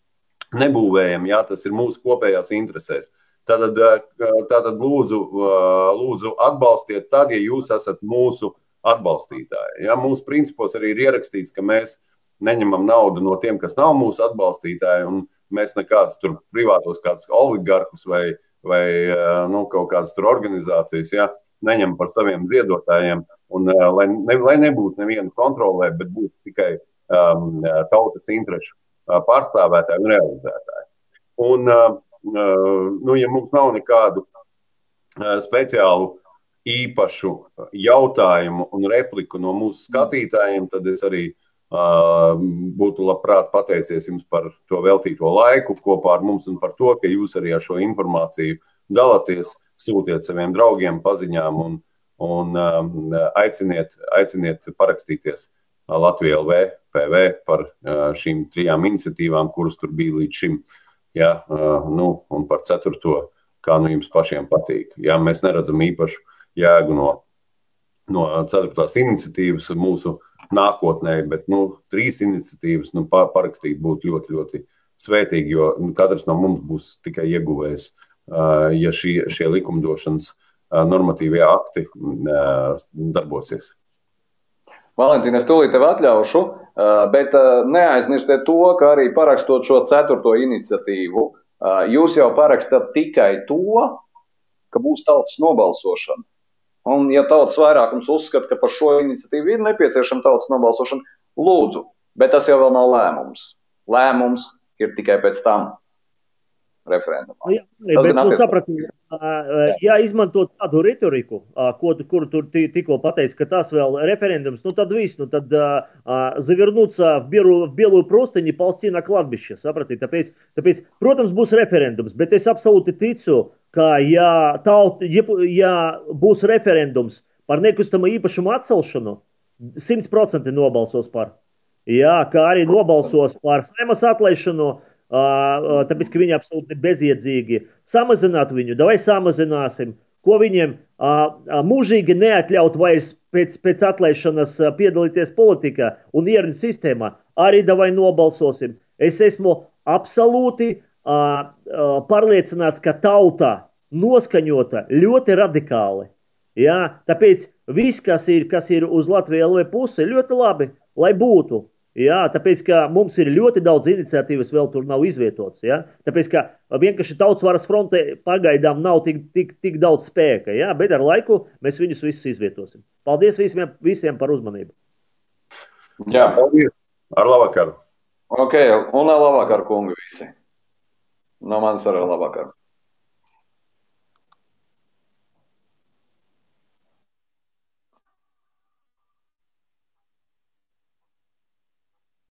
Speaker 2: nebūvējam, jā, tas ir mūsu kopējās interesēs. Tātad, tātad lūdzu, lūdzu atbalstiet tad, ja jūs esat mūsu atbalstītāji. Ja, mūsu principos arī ir ierakstīts, ka mēs neņemam naudu no tiem, kas nav mūsu atbalstītāji, un mēs nekādus tur privātos kādus oligarkus vai, vai nu, kaut kādas tur organizācijas, ja, neņem par saviem ziedotājiem, un lai, ne, lai nebūtu nevienu kontrolē, bet būtu tikai um, tautas interešu pārstāvētāji un realizētāji. Un, uh, nu, ja mums nav nekādu uh, speciālu īpašu jautājumu un repliku no mūsu skatītājiem, tad es arī uh, būtu labprāt pateicies jums par to veltīto laiku kopā ar mums un par to, ka jūs arī ar šo informāciju dalaties, sūtiet saviem draugiem, paziņām un, un um, aiciniet, aiciniet parakstīties Latvija L V P V par uh, šīm trijām iniciatīvām, kuras tur bija līdz šim, ja, uh, nu, un par ceturto, kā nu jums pašiem patīk. Ja, mēs neredzam īpašu jēgu no, no ceturtās iniciatīvas mūsu nākotnē, bet nu, trīs iniciatīvas nu, parakstīt būtu ļoti, ļoti svētīgi, jo nu, katrs no mums būs tikai ieguvējis, uh, ja šie, šie likumdošanas uh, normatīvie akti uh, darbosies.
Speaker 1: Valentīna, es tūlīt tev atļaušu, uh, bet uh, neaizmirstiet to, ka arī parakstot šo ceturto iniciatīvu, uh, jūs jau parakstat tikai to, ka būs tautas nobalsošana. Un, ja tautas vairākums uzskata, ka par šo iniciatīvu ir nepieciešama tautas nobalsošana, lūdzu, bet tas jau vēl nav lēmums. Lēmums ir tikai pēc tam. referendumā.
Speaker 3: Nu, jā, bet, nu, sapratu, ja izmantot tādu retoriku, ko, kuru tur tikko pateici, ka tas vēl referendums, nu tad viss, nu tad uh, завернуться в белую, в белую простынь и ползти на кладбище, saprati? Tāpēc, tāpēc, protams, būs referendums, bet es absolūti ticu, ka ja, taut, ja, ja būs referendums par nekustamo īpašumu atcelšanu, simt procenti nobalsos par. Jā, kā arī nobalsos par Saimas atlaišanu, Uh, tāpēc, ka viņi absolūti bezjēdzīgi samazināt viņu, vai samazināsim, ko viņiem uh, mūžīgi neatļaut vairs pēc, pēc atlaišanas uh, piedalīties politikā un ierņu sistēmā, arī davai nobalsosim. Es esmu absolūti uh, uh, pārliecināts, ka tauta noskaņota ļoti radikāli. Jā, tāpēc viss, kas ir, kas ir uz Latviju L V pusi, ļoti labi, lai būtu. Jā, tāpēc, ka mums ir ļoti daudz iniciatīvas vēl tur nav izvietotas. Ja? Tāpēc, ka vienkārši Tautsvaras fronte pagaidām nav tik, tik, tik daudz spēka, ja? Bet ar laiku mēs viņus visus izvietosim. Paldies visiem, visiem par uzmanību.
Speaker 2: Jā, paldies. Ar labvakaru.
Speaker 1: Ok, un ar labvakaru, kungi visi. No manis arī ar labvakaru.